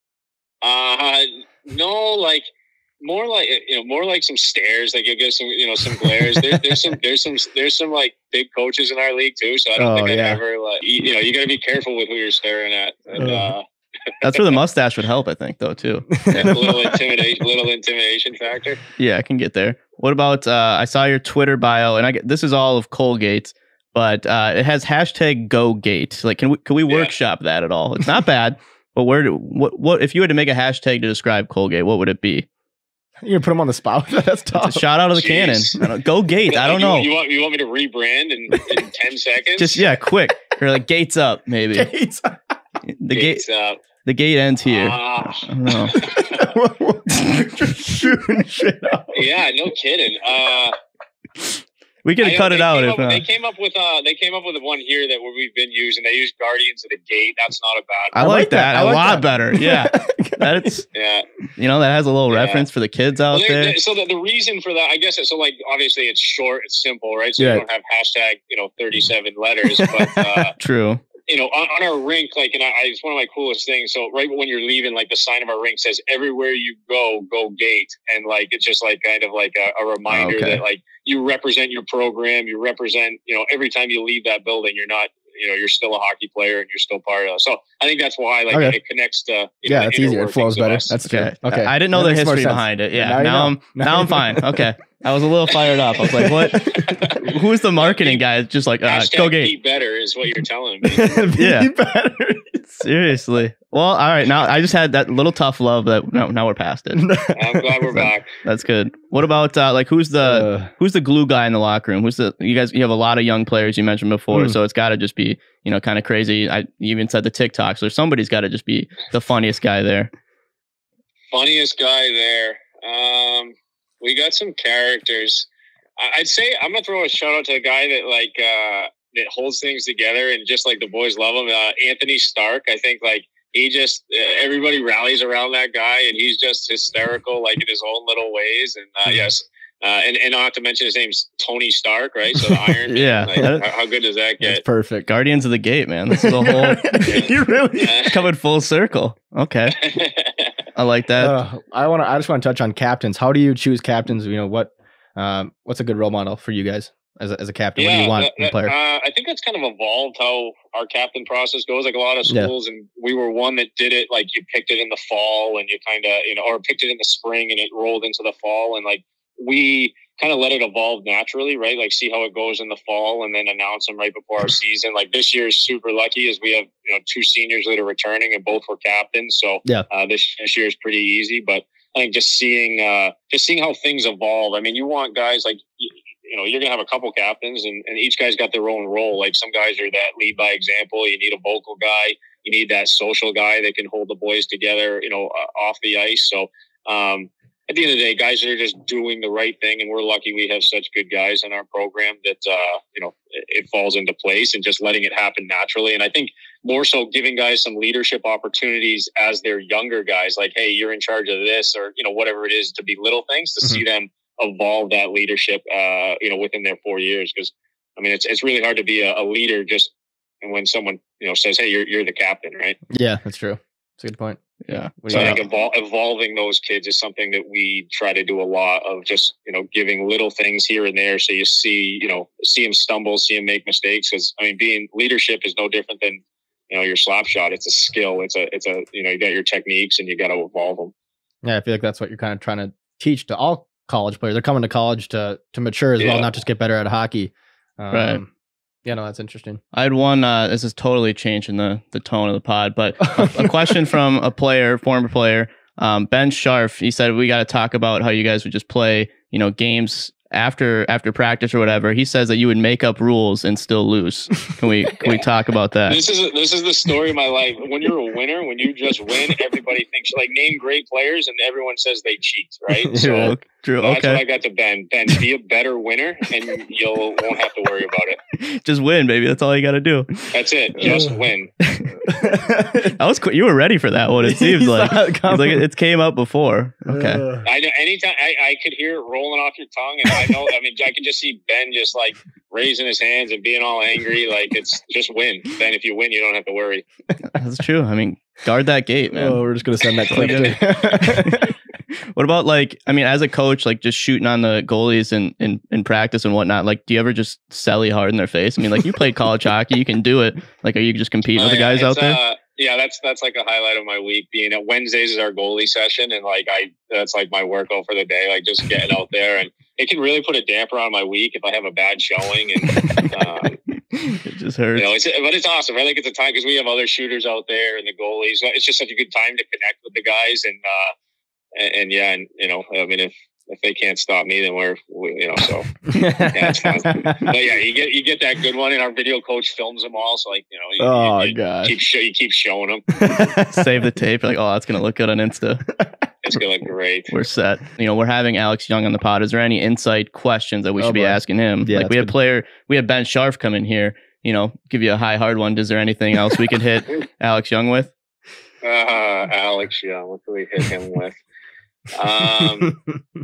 Uh, no, like. More like, you know, more like some stares. Like you'll get some, you know, some glares. There, there's some, there's some, there's some like big coaches in our league too. So I don't Oh, think I've yeah. ever like, you, you know, you got to be careful with who you're staring at. And, uh, That's where the mustache would help, I think, though, too. a little intimidation, little intimidation factor. Yeah, I can get there. What about? Uh, I saw your Twitter bio, and I get this is all of Colgate, but uh, it has hashtag GoGate. Like, can we can we Yeah. workshop that at all? It's not bad, but where do what what if you had to make a hashtag to describe Colgate, what would it be? you put them on the spot. That's tough. It's a shout out of the Jeez. cannon. I don't, go Gate. I don't you, know. You want you want me to rebrand in, in ten seconds? Just yeah, quick. Or like gates up, maybe. Gates. The gate. Gates up. The gate ends here. Ah. I don't know. Just shooting shit up. Yeah, no kidding. Uh, We could I know cut it they out came if up, uh, they came up with uh they came up with one here that we've been using. They use Guardians of the Gate. That's not a bad I one. like like that. that I a like lot that. better. Yeah, that's Yeah. you know that has a little Yeah. reference for the kids out Well, there. there- so the, the reason for that, I guess, so like obviously it's short, it's simple, right? So Yeah. you don't have hashtag, you know, thirty-seven letters, but uh, True. you know, on, on our rink, like, and I, it's one of my coolest things. So right when you're leaving, like the sign of our rink says, "Everywhere you go, go Gate," and like it's just like kind of like a, a reminder Okay. that like you represent your program, you represent, you know, every time you leave that building, you're not, you know, you're still a hockey player and you're still part of it. So I think that's why, like, Okay. it connects to, you Yeah, know, the that's inner easier. It flows workings of better. us. That's true. Okay. Okay. I didn't know That the makes more history sense. behind it. Yeah. Now you Now, know. I'm Now now you I'm fine. Okay. I was a little fired up. I was like, what? Who's the marketing guy? Just like, uh, Hashtag go be Gate. better is what you're telling me. Yeah. Be better. Seriously. Well, all right. Now I just had that little tough love that now, now we're past it. I'm glad we're back. That's good. What about uh, like who's the Uh, who's the glue guy in the locker room? Who's the you guys? You have a lot of young players you mentioned before, Mm. so it's got to just be you know kind of crazy. I you even said the TikTok, so somebody's got to just be the funniest guy there. Funniest guy there. Um, we got some characters. I- I'd say I'm gonna throw a shout out to a guy that like uh, that holds things together and just like the boys love him. Uh, Anthony Stark. I think like he just uh, everybody rallies around that guy, and he's just hysterical, like in his own little ways. And uh, yes. Uh, and, and not to mention his name's Tony Stark, right? So the Iron Man. Yeah. Like, how, how good does that That's get? perfect. Guardians of the Gate, man. This is a whole you really. Yeah. coming full circle. Okay, I like that. Uh, I want to. I just want to touch on captains. How do you choose captains? You know what? Um, what's a good role model for you guys as a, as a captain? what do you want that- in a player? Uh, I think that's kind of evolved how our captain process goes. Like a lot of Yeah. schools, and we were one that did it. Like you picked it in the fall, and you kind of, you know, or picked it in the spring, and it rolled into the fall, and like we kind of let it evolve naturally, right? Like see how it goes in the fall, and then announce them right before our season. Like this year is super lucky, as we have you know two seniors that are returning, and both were captains. So Yeah. uh, this this year is pretty easy, but I think just seeing uh, just seeing how things evolve. I mean, you want guys like. You, you know, you're going to have a couple captains and, and each guy's got their own role. Like some guys are that lead by example. You need a vocal guy. You need that social guy that can hold the boys together, you know, uh, off the ice. So um, at the end of the day, guys are just doing the right thing. And we're lucky we have such good guys in our program that, uh, you know, it, it falls into place and just letting it happen naturally. And I think more so giving guys some leadership opportunities as they're younger guys, like, hey, you're in charge of this or, you know, whatever it is, to be little things to Mhm. see them evolve that leadership, uh, you know, within their four years. Because I mean, it's it's really hard to be a, a leader just and when someone you know says, "Hey, you're you're the captain," right? Yeah, that's true. That's a good point. Yeah. What do So you I got? think evol- evolving those kids is something that we try to do a lot of. Just you know, giving little things here and there, so you see, you know, see him stumble, see him make mistakes. Because I mean, being leadership is no different than you know your slap shot. It's a skill. It's a it's a you know you got your techniques and you got to evolve them. Yeah, I feel like that's what you're kind of trying to teach to all college players. They're coming to college to to mature as Yeah. well, not just get better at hockey. Um, Right. Yeah, no, that's interesting. I had one. Uh, this is totally changing the the tone of the pod, but a, a question from a player, former player, um, Ben Scharf. He said we got to talk about how you guys would just play, you know, games after after practice or whatever. He says that you would make up rules and still lose. Can we can we talk about that? This is this is the story of my life. When you're a winner, when you just win, everybody thinks like name great players, and everyone says they cheat, right? So True. that's Okay. what I got to Ben. Ben, be a better winner, and you'll won't have to worry about it. Just win, baby. That's all you got to do. That's it. Just win. That was cool. You were ready for that one. It seems like it He's like it came up before. Okay. Uh, I know. Anytime I, I could hear it rolling off your tongue, and I know. I mean, I can just see Ben just like raising his hands and being all angry. Like it's just win. Ben, if you win, you don't have to worry. That's true. I mean, guard that gate, man. oh, we're just gonna send that clip. to What about like, I mean, as a coach, like just shooting on the goalies in, in, in practice and whatnot, like, do you ever just selly hard in their face? I mean, like you played college hockey, you can do it. Like, are you just competing with Uh, the guys it's, out there? Uh, yeah, that's that's like a highlight of my week. Being at Wednesdays is our goalie session, and like I, that's like my workout for the day. Like just getting out there, and it can really put a damper on my week if I have a bad showing. And um, It just hurts. you know, it's but it's awesome. I think it's a time because we have other shooters out there and the goalies. It's just such a good time to connect with the guys, and uh, and, and yeah, and you know, I mean, if if they can't stop me, then we're we, you know, so yeah, it's fun. But yeah, you get you get that good one, and our video coach films them all. So like you know, you, Oh, you, you gosh. keep show you keep showing them. Save the tape. Like, oh, that's going to look good on Insta. It's gonna look great. We're set. You know, we're having Alex Young on the pod. Is there any insight questions that we Oh, should be boy. asking him? Yeah, like we that's had good. player, we had Ben Scharf come in here, you know, give you a high hard one. Is there anything else we could hit Alex Young with? Uh, Alex, yeah, what do we hit him with? Um,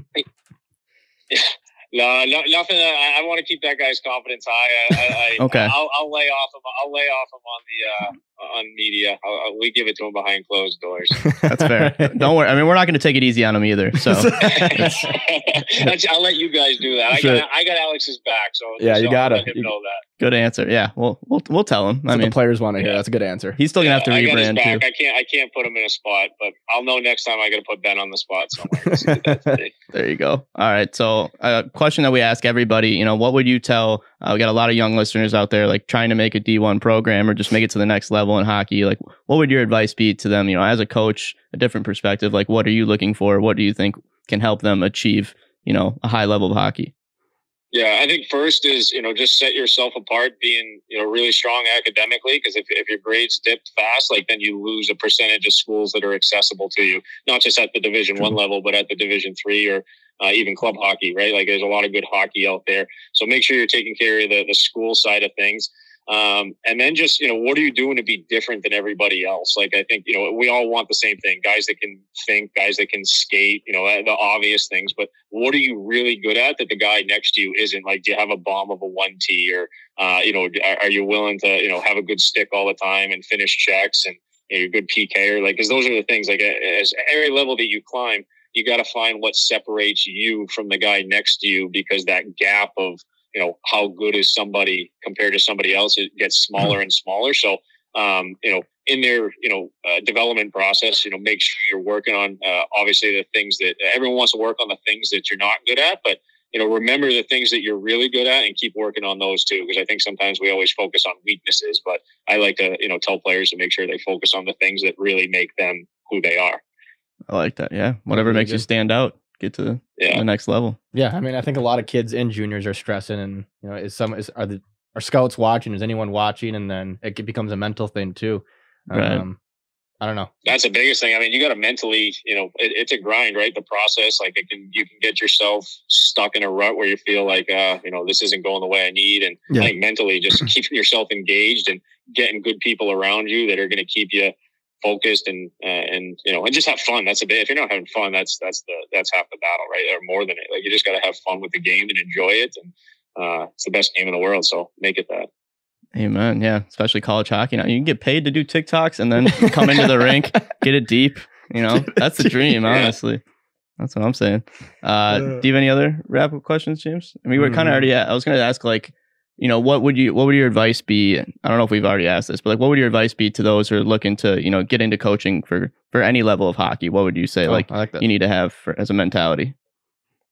no, no, nothing. I, I want to keep that guy's confidence high. I, I, I, Okay. I'll, I'll lay off him. I'll lay off him on the uh, on media. I'll, I'll, we give it to him behind closed doors. That's fair. Don't worry. I mean, we're not going to take it easy on him either. So That's, I'll let you guys do that. I Sure. got I got Alex's back, so Yeah, so you I'll gotta. let him You- know that. good answer. Yeah. Well, we'll we'll tell him. That's I what mean, the players want to hear. yeah. That's a good answer. he's still gonna have to I got his rebrand back. too. I can't I can't put him in a spot, but I'll know next time I got to put Ben on the spot somewhere. Let's see what that's like. There you go. All right. So, a uh, question that we ask everybody, you know, what would you tell? Uh, we got a lot of young listeners out there, like trying to make a D one program or just make it to the next level in hockey. Like, what would your advice be to them? You know, as a coach, a different perspective. Like, what are you looking for? What do you think can help them achieve, you know, a high level of hockey? Yeah, I think first is, you know, just set yourself apart being, you know, really strong academically, because if, if your grades dip fast, like then you lose a percentage of schools that are accessible to you, not just at the division one level, but at the division three or uh, even club hockey, right? Like there's a lot of good hockey out there. So make sure you're taking care of the, the school side of things. Um, and then just, you know, what are you doing to be different than everybody else? Like, I think, you know, we all want the same thing, guys that can think, guys that can skate, you know, the obvious things, but what are you really good at that the guy next to you isn't? Like, do you have a bomb of a one T or, uh, you know, are, are you willing to, you know, have a good stick all the time and finish checks and you know, you're a good P K or like, cause those are the things like as every level that you climb, you got to find what separates you from the guy next to you, because that gap of, you know, how good is somebody compared to somebody else, it gets smaller and smaller. So, um, you know, in their, you know, uh, development process, you know, make sure you're working on, uh, obviously the things that everyone wants to work on, the things that you're not good at, but, you know, remember the things that you're really good at and keep working on those too. Because I think sometimes we always focus on weaknesses, but I like to, you know, tell players to make sure they focus on the things that really make them who they are. I like that. Yeah. Whatever really makes you good. stand out, get to the, Yeah. the next level. Yeah, I mean, I think a lot of kids in juniors are stressing, and you know, is some is are the are scouts watching? Is anyone watching? And then it becomes a mental thing too. Right. Um, I don't know. That's the biggest thing. I mean, you got to mentally, you know, it, it's a grind, right? The process, like it can, you can get yourself stuck in a rut where you feel like, uh, you know, this isn't going the way I need. And Yeah. I think mentally just keeping yourself engaged and getting good people around you that are going to keep you focused and, uh, and, you know, and just have fun. That's a bit, if you're not having fun, that's, that's the, that's half the battle, right? Or more than it. Like you just got to have fun with the game and enjoy it. And, uh, it's the best game in the world. So make it that. Amen. Yeah. Especially college hockey. Now you can get paid to do TikToks and then come into the rink, get it deep. You know, that's the dream, Yeah. honestly. That's what I'm saying. Uh, do you have any other wrap up questions, James? I mean, we we're kind of already at, I was going to ask like, you know, what would you, what would your advice be? I don't know if we've already asked this, but like, what would your advice be to those who are looking to, you know, get into coaching for, for any level of hockey? What would you say? Oh, like, I like that. you need to have for, as a mentality?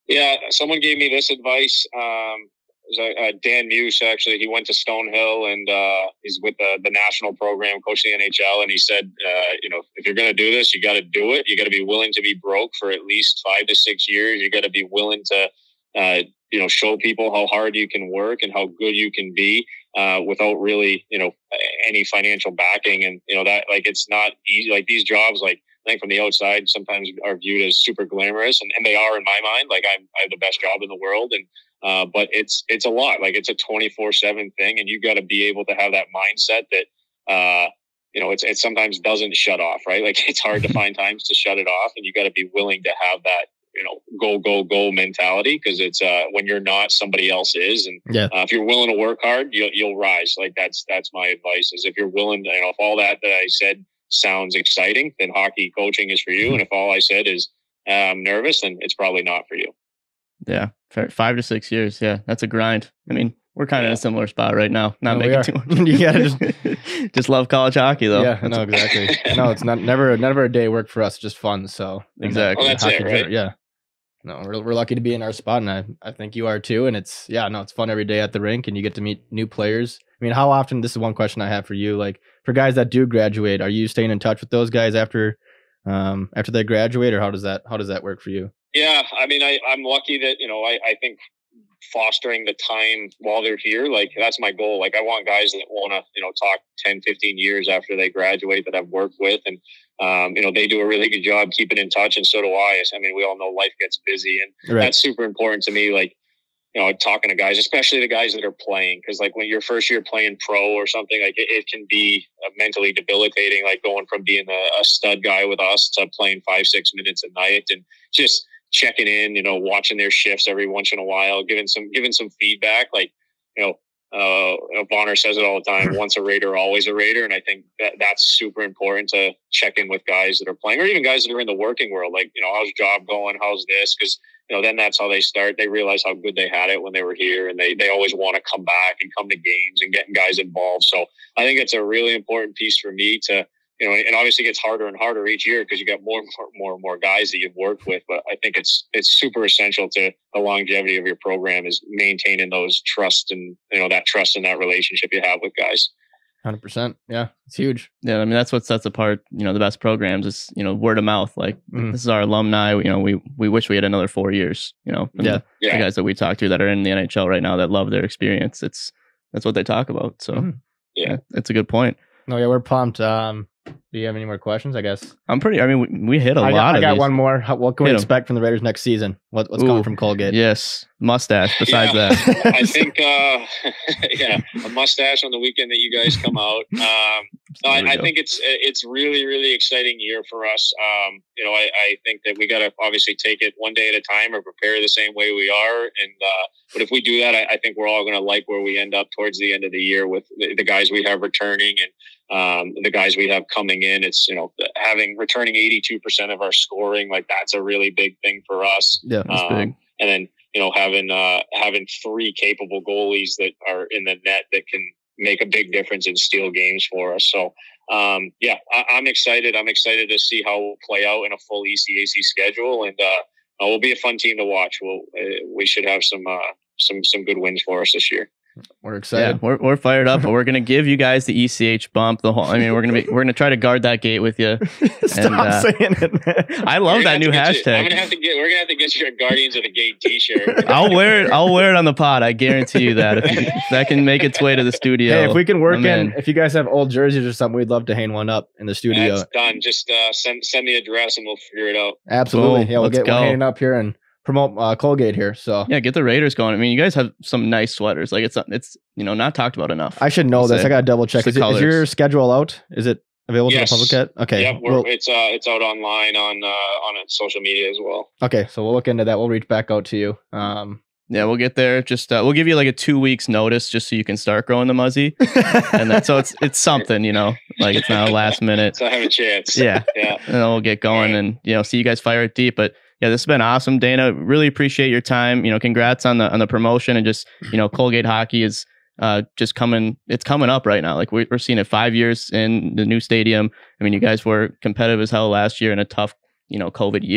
Yeah, someone gave me this advice. Um, it was, uh, Dan Muse, actually. He went to Stonehill, and uh, he's with the, the national program, coaching the N H L. And he said, uh, you know, if you're going to do this, you got to do it. You got to be willing to be broke for at least five to six years. You got to be willing to, uh, you know, show people how hard you can work and how good you can be uh, without really, you know, any financial backing. And, you know, that, like, it's not easy. Like, these jobs, like, I think from the outside sometimes are viewed as super glamorous, and, and they are in my mind. Like, I'm, I have the best job in the world, and uh, but it's it's a lot. Like, it's a twenty-four seven thing, and you got to be able to have that mindset that uh, you know it's it sometimes doesn't shut off, right? Like, it's hard to find times to shut it off, and you got to be willing to have that, you know, go go go mentality, because it's uh, when you're not, somebody else is, and yeah. uh, if you're willing to work hard, you'll you'll rise. Like, that's that's my advice. Is if you're willing to, you know, if all that that I said sounds exciting, then hockey coaching is for you. And if all I said is uh, I'm nervous, then it's probably not for you. Yeah, fair. Five to six years. Yeah, that's a grind. I mean, we're kind of yeah. in a similar spot right now. Not no, making too much. You gotta just just love college hockey, though. Yeah, no, exactly. No, it's not never never a day work for us. Just fun. So exactly. Oh, that's it, right? Yeah. No, we're we're lucky to be in our spot, and I I think you are too. And it's yeah, no, it's fun every day at the rink, and you get to meet new players. I mean, how often? This is one question I have for you. Like, for guys that do graduate, are you staying in touch with those guys after um after they graduate, or how does that how does that work for you? Yeah, I mean, I I'm lucky that, you know, I I think fostering the time while they're here, like, that's my goal. Like, I want guys that want to, you know, talk ten, fifteen years after they graduate that I've worked with, and um, you know, they do a really good job keeping in touch, and so do I. I mean, we all know life gets busy, and right. that's super important to me. Like, you know, talking to guys, especially the guys that are playing, because, like, when your first year playing pro or something, like, it, it can be uh, mentally debilitating, like going from being a, a stud guy with us to playing five, six minutes a night, and just checking in, you know, watching their shifts every once in a while, giving some, giving some feedback. Like, you know, uh, Bonner says it all the time, once a Raider, always a Raider. And I think that that's super important, to check in with guys that are playing, or even guys that are in the working world. Like, you know, how's job going? How's this? Because, you know, then that's how they start. They realize how good they had it when they were here, and they, they always want to come back and come to games and getting guys involved. So I think it's a really important piece for me to, you know, and obviously it gets harder and harder each year because you got more and more, more and more guys that you've worked with. But I think it's it's super essential to the longevity of your program, is maintaining those trust and, you know, that trust and that relationship you have with guys. one hundred percent. Yeah, it's huge. Yeah, I mean, that's what sets apart, you know, the best programs is, you know, word of mouth. Like, mm. this is our alumni. You know, we we wish we had another four years, you know. Yeah. The, yeah. the guys that we talk to that are in the N H L right now that love their experience, it's that's what they talk about. So, mm. yeah, yeah, it's a good point. No, yeah, we're pumped. Um, do you have any more questions? I guess I'm pretty. I mean, we, we hit a I lot. Got, of I got these. one more. How, what can we hit expect em. from the Raiders next season? What, what's Ooh, coming from Colgate? Yes, mustache. Besides yeah, that, I think uh, yeah, a mustache on the weekend that you guys come out. Um, no, I, I think it's it's really really exciting year for us. Um, you know, I, I think that we got to obviously take it one day at a time, or prepare the same way we are. And uh, but if we do that, I, I think we're all going to like where we end up towards the end of the year with the, the guys we have returning and um, the guys we have coming in. It's, you know, having returning eighty-two percent of our scoring, like, that's a really big thing for us. Yeah, that's um, big. And then, you know, having uh, having three capable goalies that are in the net that can make a big difference and steal games for us. So, um, yeah, I, I'm excited. I'm excited to see how we'll play out in a full E C A C schedule, and uh, it will be a fun team to watch. We'll uh, we should have some uh, some some good wins for us this year. We're excited. Yeah, we're we're fired up. We're gonna give you guys the E C H bump. The whole. I mean, we're gonna be we're gonna try to guard that gate with you. Stop and, uh, saying it, man. I love that new hashtag. You, I'm gonna have to get. We're gonna have to get you a Guardians of the Gate T-shirt. I'll wear it. I'll wear it on the pod. I guarantee you that. If, if that can make its way to the studio. Hey, if we can work in, in, if you guys have old jerseys or something, we'd love to hang one up in the studio. That's done. Just uh, send send the address and we'll figure it out. Absolutely. Boom. Yeah, we'll Let's get go. one hanging up here and promote uh, Colgate here. So yeah, get the Raiders going. I mean, you guys have some nice sweaters. Like, it's it's you know not talked about enough. I should know this. Say. I gotta double check. Is, it, is your schedule out? Is it available yes. to the public yet? Okay. Yeah, well, it's uh it's out online on uh on social media as well. Okay, so we'll look into that. We'll reach back out to you. Um, yeah, we'll get there. Just uh, we'll give you like a two weeks notice just so you can start growing the muzzy, and that, so it's it's something, you know, like it's not a last minute. So I have a chance. Yeah, yeah. And then we'll get going, right. and you know, see you guys fire it deep, but. Yeah, this has been awesome, Dana. Really appreciate your time. You know, congrats on the on the promotion, and just, you know, Colgate hockey is uh, just coming. It's coming up right now. Like, we're we're seeing it five years in the new stadium. I mean, you guys were competitive as hell last year in a tough, you know, COVID year,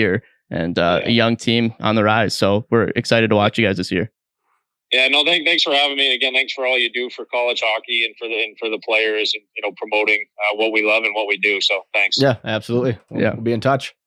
and uh, yeah. a young team on the rise. So we're excited to watch you guys this year. Yeah, no, thank, thanks for having me. Again, thanks for all you do for college hockey and for the and for the players and, you know, promoting uh, what we love and what we do. So thanks. Yeah, absolutely. We'll, yeah. we'll be in touch.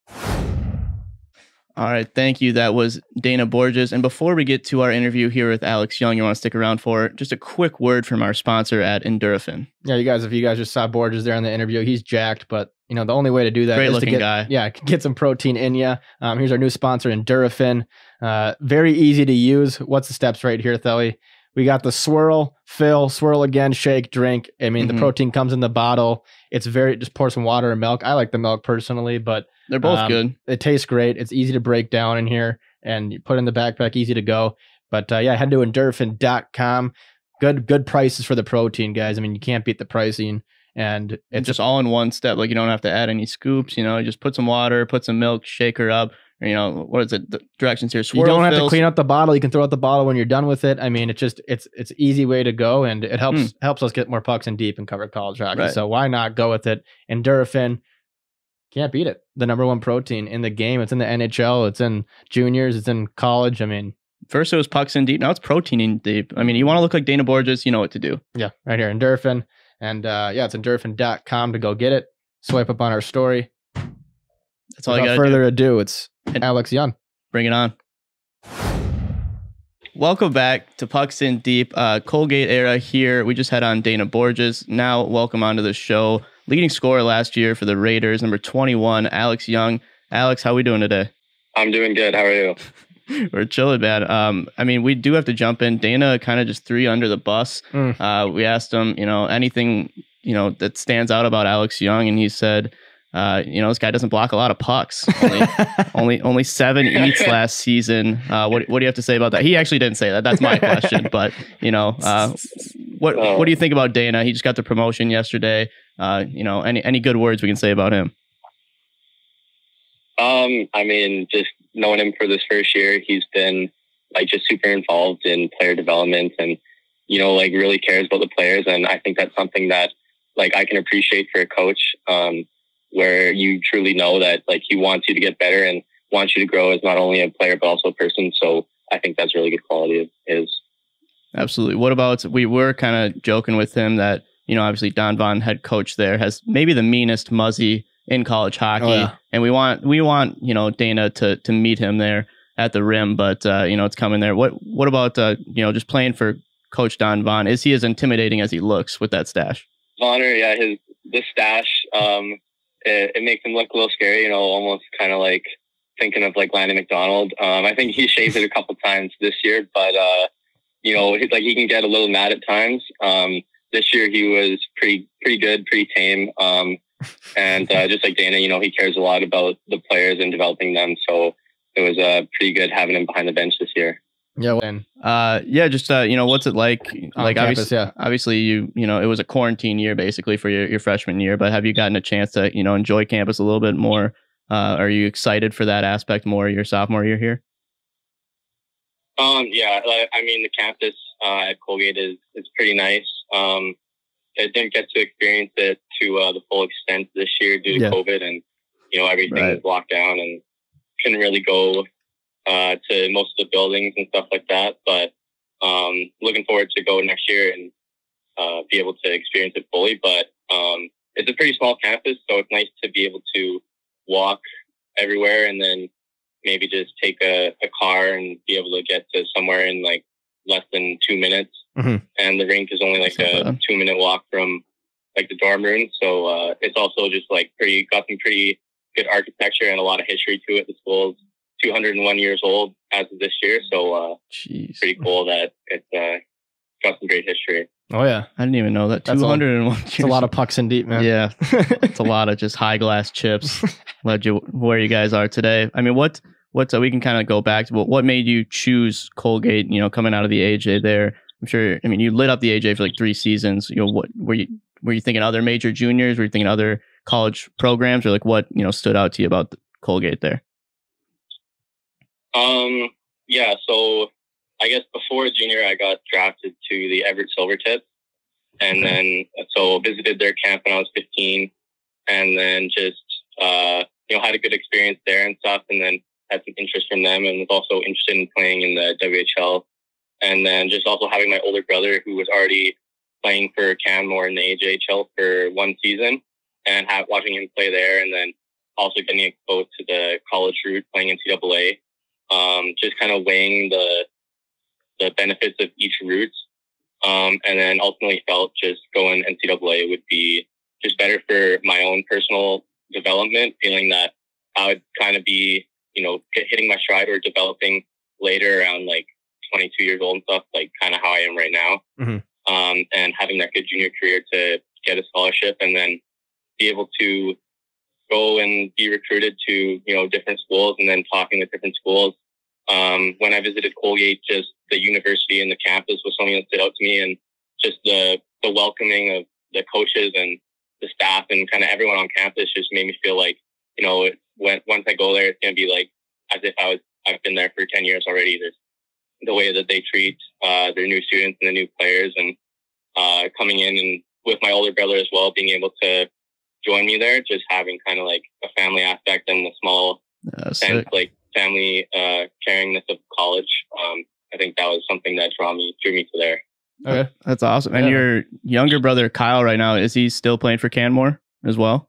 All right. Thank you. That was Dana Borges. And before we get to our interview here with Alex Young, you want to stick around for just a quick word from our sponsor at Endorphin. Yeah, you guys, if you guys just saw Borges there in the interview, he's jacked, but you know, the only way to do that Great is looking to get, guy. yeah, get some protein in you. Um, here's our new sponsor, Endorphin. Uh, very easy to use. What's the steps right here, Thelly? We got the swirl, fill, swirl again, shake, drink. I mean, Mm-hmm. the protein comes in the bottle. It's very, just pour some water and milk. I like the milk personally, but they're both um, good. It tastes great. It's easy to break down in here and you put in the backpack, easy to go. But uh, yeah, head to endorphin dot com. Good, good prices for the protein, guys. I mean, you can't beat the pricing. And it's It's just all in one step. Like you don't have to add any scoops, you know, you just put some water, put some milk, shake her up. Or, you know, what is it? The directions here. Swirl, you don't have fills. to clean out the bottle. You can throw out the bottle when you're done with it. I mean, it's just, it's, it's easy way to go. And it helps, Mm. helps us get more pucks in deep and cover college hockey. Right. So why not go with it? Endorphin, can't beat it. The number one protein in the game. It's in the N H L. It's in juniors. It's in college. I mean, first it was pucks in deep. Now it's protein in deep. I mean, you want to look like Dana Borges, you know what to do. yeah, right here, Endorphin. And uh, yeah, it's endorphin dot com to go get it. Swipe up on our story. That's all I Without got. further ado, it's And- Alex Young. Bring it on. Welcome back to Pucks in Deep. Uh, Colgate era here. We just had on Dana Borges. Now, welcome onto the show. Leading scorer last year for the Raiders, number twenty-one, Alex Young. Alex, how we doing today? I'm doing good. How are you? We're chilling, man. Um, I mean, we do have to jump in. Dana kind of just threw you under the bus. Mm. Uh, we asked him, you know, anything, you know, that stands out about Alex Young, and he said, uh, you know, this guy doesn't block a lot of pucks. Only, only, only seven eats last season. Uh, what, what do you have to say about that? He actually didn't say that. That's my question. But you know, uh, what, Oh. what do you think about Dana? He just got the promotion yesterday. Uh, you know, any, any good words we can say about him? Um, I mean, just knowing him for this first year, he's been like just super involved in player development and, you know, like really cares about the players. And I think that's something that like I can appreciate for a coach, um, where you truly know that like he wants you to get better and wants you to grow as not only a player, but also a person. So I think that's a really good quality of his. Absolutely. What about, we were kind of joking with him that, you know, obviously Don Vaughn, head coach there, has maybe the meanest muzzy in college hockey. Oh, yeah. And we want, we want, you know, Dana to, to meet him there at the rim, but, uh, you know, it's coming there. What, what about, uh, you know, just playing for Coach Don Vaughn? Is he as intimidating as he looks with that stash? Vonner, yeah, his, the stash, um, it, it makes him look a little scary, you know, almost kind of like thinking of like Landon McDonald. Um, I think he shaved it a couple times this year, but, uh, you know, he's like, he can get a little mad at times. Um, this year he was pretty, pretty good, pretty tame. Um, and, uh, just like Dana, you know, he cares a lot about the players and developing them. So it was, uh, pretty good having him behind the bench this year. Yeah. And Uh, yeah, just, uh, you know, what's it like? on Like, campus, obviously, yeah. obviously you, you know, it was a quarantine year basically for your, your freshman year, but have you gotten a chance to, you know, enjoy campus a little bit more? Uh, are you excited for that aspect more your sophomore year here? Um, yeah, like, I mean, the campus uh, at Colgate is, is pretty nice. Um, I didn't get to experience it to uh, the full extent this year due to Yeah. COVID, and you know everything Right. was locked down and couldn't really go uh, to most of the buildings and stuff like that. But um, looking forward to go next year and uh, be able to experience it fully. But um, it's a pretty small campus, so it's nice to be able to walk everywhere and then maybe just take a, a car and be able to get to somewhere in like less than two minutes. Mhm. And the rink is only like That's not a bad. two minute walk from like the dorm room. So uh, it's also just like pretty, got some pretty good architecture and a lot of history to it. The school's two hundred one years old as of this year. So uh, Jeez. pretty cool that it's uh, got some great history. Oh yeah. I didn't even know that. That's a- two hundred one It's a lot of pucks in deep, man. Yeah, it's a lot of just high glass chips led you where you guys are today. I mean, what what's uh, we can kind of go back to what what made you choose Colgate? You know, coming out of the A J there. I'm sure. I mean, you lit up the A J for like three seasons. You know, what were you were you thinking other major juniors? Were you thinking other college programs, or like what you know stood out to you about Colgate there? Um, yeah, so I guess before junior, I got drafted to the Everett Silvertips, and Okay. then so visited their camp when I was fifteen, and then just uh, you know, had a good experience there and stuff, and then had some interest from them, and was also interested in playing in the W H L. And then just also having my older brother who was already playing for Canmore in the A J H L for one season, and have, watching him play there, and then also getting exposed to the college route, playing N C double A. Um, just kind of weighing the the benefits of each route, um, and then ultimately felt just going N C double A would be just better for my own personal development, feeling that I would kind of be, you know, hitting my stride or developing later around like twenty-two years old and stuff, like kind of how I am right now. Mm-hmm. Um, and having that good junior career to get a scholarship and then be able to go and be recruited to, you know, different schools, and then talking with different schools. Um, when I visited Colgate, just the university and the campus was something that stood out to me, and just the, the welcoming of the coaches and the staff and kind of everyone on campus just made me feel like, you know, when, once I go there, it's going to be like as if I was, I've been there for ten years already. There's the way that they treat uh, their new students and the new players, and uh, coming in and with my older brother as well, being able to join me there, just having kind of like a family aspect and the small uh, sense, like family uh, caringness of college. Um, I think that was something that drew me, drew me to there. Okay, that's awesome. And yeah. Your younger brother, Kyle, right now, is he still playing for Canmore as well?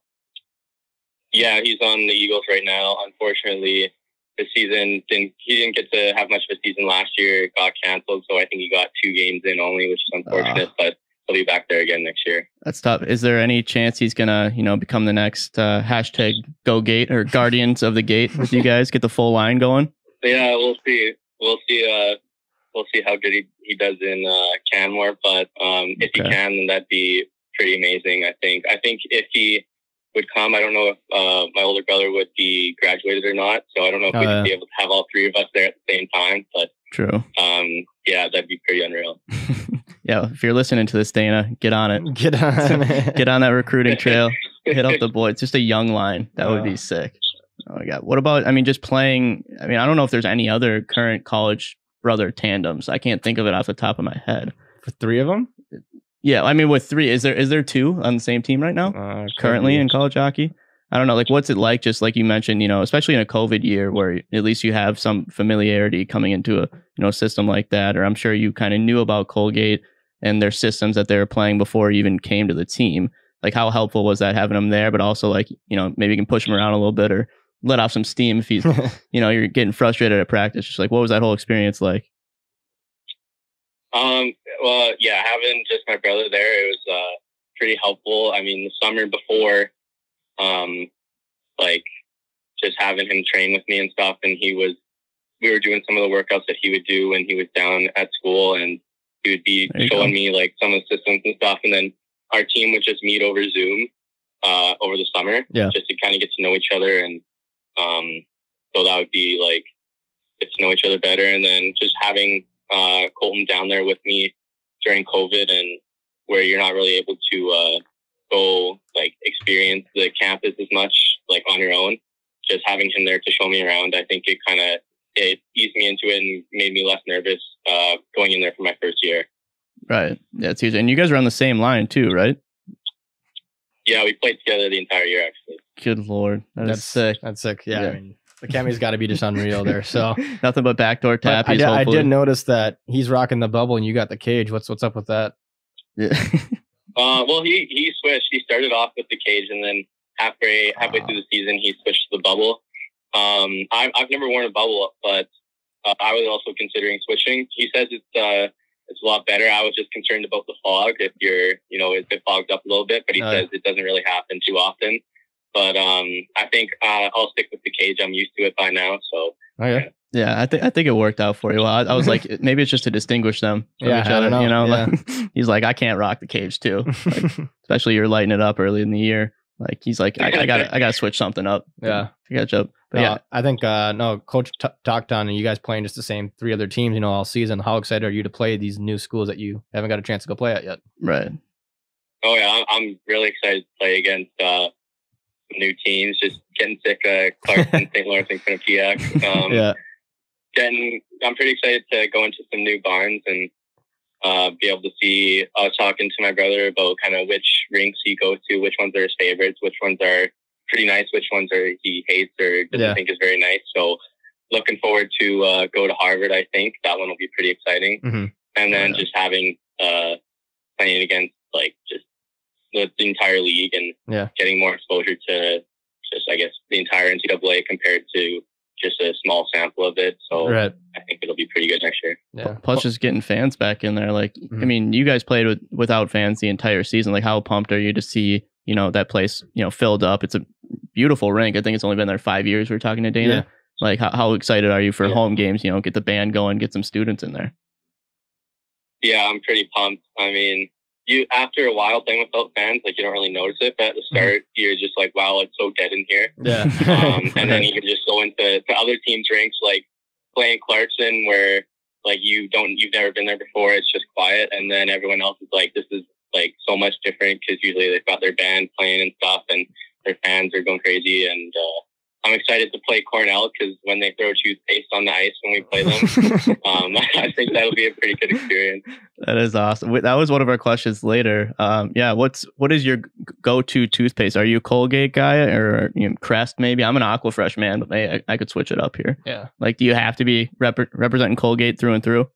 Yeah, he's on the Eagles right now. Unfortunately, the season didn't, he didn't get to have much of a season last year. It got canceled, so I think he got two games in only, which is unfortunate, uh, but he'll be back there again next year. That's tough. Is there any chance he's gonna, you know, become the next uh, hashtag Go Gate or Guardians of the Gate with you guys? Get the full line going? Yeah, we'll see. We'll see. Uh, we'll see how good he, he does in uh, Canmore, but um, if okay. he can, then that'd be pretty amazing. I think. I think if he would come, I don't know if uh, my older brother would be graduated or not, so I don't know if oh, we'd yeah. be able to have all three of us there at the same time. But true. Um, yeah, that'd be pretty unreal. Yeah, if you're listening to this, Dana, get on it. Get on it. Get on that recruiting trail. Hit up the boys. Just a young line. That would be sick. Oh my God. What about, I mean, just playing, I mean, I don't know if there's any other current college brother tandems. I can't think of it off the top of my head. For three of them? Yeah, I mean, with three, is there is there two on the same team right now? Uh, currently in college hockey? I don't know. Like, what's it like? Just like you mentioned, you know, especially in a COVID year where at least you have some familiarity coming into a, you know, system like that. Or I'm sure you kind of knew about Colgate and their systems that they were playing before you even came to the team. Like, how helpful was that having them there? But also, like, you know, maybe you can push him around a little bit or let off some steam if he's, you know, you're getting frustrated at practice. Just like, what was that whole experience like? Um, well, yeah, having just my brother there, it was uh, pretty helpful. I mean, the summer before, um, like, just having him train with me and stuff, and he was, we were doing some of the workouts that he would do when he was down at school, and he would be showing go. me, like, some of the systems and stuff, and then our team would just meet over Zoom uh, over the summer, yeah. just to kind of get to know each other, and um, so that would be, like, get to know each other better, and then just having uh, Colton down there with me during COVID, and where you're not really able to uh, go, like, experience the campus as much, like, on your own. Just having him there to show me around, I think it kind of it eased me into it and made me less nervous uh, going in there for my first year. Right. Yeah, it's huge. And you guys are on the same line too, right? Yeah, we played together the entire year, actually. Good Lord. That that's is sick. That's sick. Yeah. yeah. I mean, the chemi's got to be just unreal there. So nothing but backdoor tappies. I did, I did notice that he's rocking the bubble and you got the cage. What's what's up with that? Yeah. uh, well, he he switched. He started off with the cage, and then halfway halfway through the season, he switched to the bubble. Um, I, I've never worn a bubble, but uh, I was also considering switching. He says it's uh, it's a lot better. I was just concerned about the fog. If you're, you know, it's fogged up a little bit, but he uh, says it doesn't really happen too often. But um, I think uh, I'll stick with the cage. I'm used to it by now. So oh, yeah. yeah. Yeah, I think I think it worked out for you. Well, I, I was like, maybe it's just to distinguish them from yeah, each other. Know. You know, yeah. like, he's like, I can't rock the cage too. Like, especially you're lighting it up early in the year. Like he's like, I, I got I got to switch something up. Yeah, to catch up. But no, yeah, I think uh, no, Coach t- talked on, and you guys playing just the same three other teams, you know, all season. How excited are you to play these new schools that you haven't got a chance to go play at yet? Right. Oh yeah, I'm really excited to play against uh, new teams. Just getting sick of Clarkson, Saint Lawrence, and Quinnipiac. Um, yeah. Getting, I'm pretty excited to go into some new barns and uh, be able to see. I was talking to my brother about kind of which rinks he goes to, which ones are his favorites, which ones are pretty nice, which ones are he hates or doesn't Yeah. think is very nice. So looking forward to uh, go to Harvard. I think that one will be pretty exciting. Mm-hmm. And then Yeah. just having uh, playing against like just the, the entire league and Yeah. getting more exposure to just, I guess, the entire N C double A compared to just a small sample of it. So Right. I think it'll be pretty good next year. Yeah. Plus, just getting fans back in there. Like, I Mhm. mean, you guys played with without fans the entire season. Like, how pumped are you to see, you know, that place, you know, filled up? It's a beautiful rink. I think it's only been there five years. We were talking to Dana. Yeah. Like, how, how excited are you for Yeah. home games? You know, get the band going, get some students in there. Yeah, I'm pretty pumped. I mean, you after a while playing without fans, like you don't really notice it, but at the start, you're just like, wow, it's so dead in here. Yeah. Um, and then you can just go into to other teams' rinks, like playing Clarkson, where like you don't, you've never been there before. It's just quiet, and then everyone else is like, this is like so much different because usually they've got their band playing and stuff, and their fans are going crazy. And uh, I'm excited to play Cornell because when they throw toothpaste on the ice when we play them, um, I think that'll be a pretty good experience. That is awesome. Wait, that was one of our questions later. Um, yeah, what's what is your go-to toothpaste? Are you a Colgate guy or you know, Crest maybe? I'm an Aquafresh man, but hey, I, I could switch it up here. Yeah. Like, do you have to be rep- representing Colgate through and through?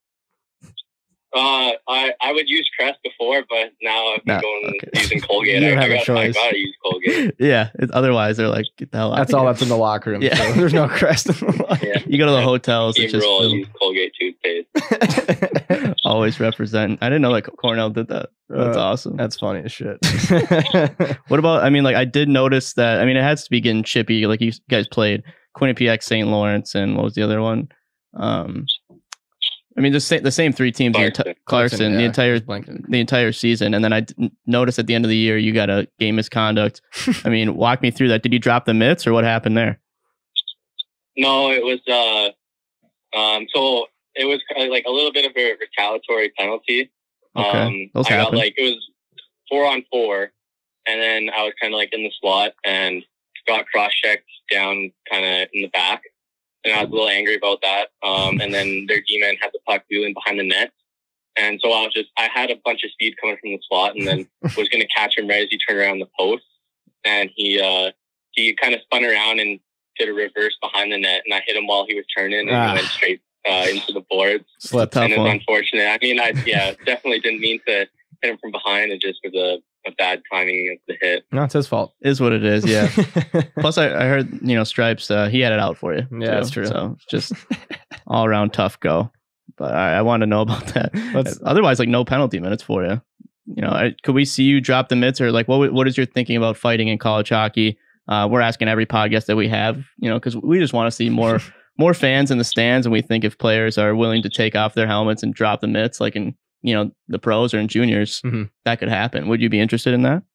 Uh, I, I would use Crest before, but now I've been No, going okay. using Colgate. You don't I, have I, a got, I choice. gotta use Colgate. Yeah. It, otherwise, they're like, get the hell out. That's of all here. that's in the locker room. Yeah. So there's no Crest in the locker Yeah. You go to the hotels. It's Team just roll, filled. use Colgate toothpaste. room. Always represent. I didn't know like Cornell did that. That's Uh, awesome. That's funny as shit. What about? I mean, like I did notice that. I mean, it has to be getting chippy. Like you guys played Quinnipiac, Saint Lawrence, and what was the other one? Um, I mean, the same the same three teams. The Clarkson. enti- Clarkson, yeah, the entire just blanking. the entire season, and then I d- noticed at the end of the year you got a game misconduct. I mean, walk me through that. Did you drop the mitts or what happened there? No, it was, uh, um, so it was kind of like a little bit of a retaliatory penalty. Okay, Um, those I got happen. like, it was four on four, and then I was kind of like in the slot and got cross-checked down kind of in the back. And I was a little angry about that. Um, and then their D-man had the puck wheeling behind the net. And so I was just, I had a bunch of speed coming from the slot and then was going to catch him right as he turned around the post. And he, uh, he kind of spun around and did a reverse behind the net. And I hit him while he was turning and Ah. he went straight uh, into the boards. Slipped. And Tough it was one. unfortunate. I mean, I, yeah, definitely didn't mean to hit him from behind. It just was a, a bad timing of the hit. No, it's his fault. Is what it is. Yeah. Plus, I, I heard you know Stripes. Uh, he had it out for you. Yeah, that's true. So it's just all around tough go. But I, I want to know about that. Let's- Otherwise, like no penalty minutes for you. You know, I, could we see you drop the mitts or like what? What is your thinking about fighting in college hockey? Uh, we're asking every podcast that we have. You know, because we just want to see more more fans in the stands, and we think if players are willing to take off their helmets and drop the mitts, like in you know the pros or in juniors, Mhm. that could happen. Would you be interested in that?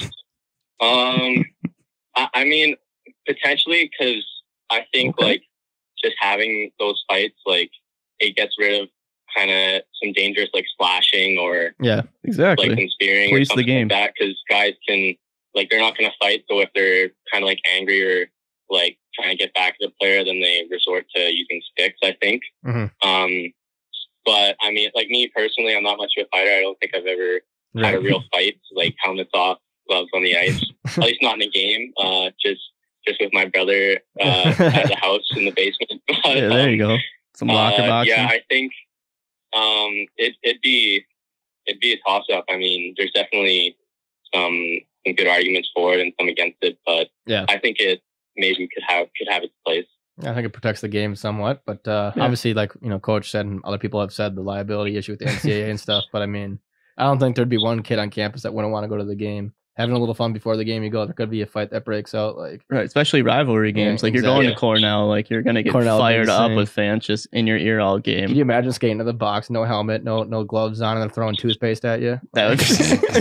Um, I, I mean, potentially, because I think Okay. like just having those fights, like it gets rid of kind of some dangerous like slashing or Yeah. Exactly. like some spearing or Police the something game. like that. Because guys can like they're not going to fight. So if they're kind of like angry or like trying to get back to the player, then they resort to using sticks. I think. Mhm. Um, but I mean, like me personally, I'm not much of a fighter. I don't think I've ever had a Right. real fight, like helmets off, gloves on the ice. At least not in a game. Uh, just just with my brother uh, at the house in the basement. But, Yeah, there you um, go. Some locker uh, boxing. Yeah, I think um, it, it'd be it'd be a toss up. I mean, there's definitely some some good arguments for it and some against it, but Yeah. I think it maybe could have could have its place. I think it protects the game somewhat, but uh, Yeah. obviously, like you know, coach said, and other people have said, the liability issue with the N C double A and stuff. But I mean, I don't think there'd be one kid on campus that wouldn't want to go to the game. Having a little fun before the game, you go. There could be a fight that breaks out. Like, Right, especially rivalry Yeah, games. like you're going to exactly. Cornell, like you're gonna get Cornell's fired up insane. with fans just in your ear all can game. you imagine skating to the box, no helmet, no no gloves on, and then throwing toothpaste at you? That would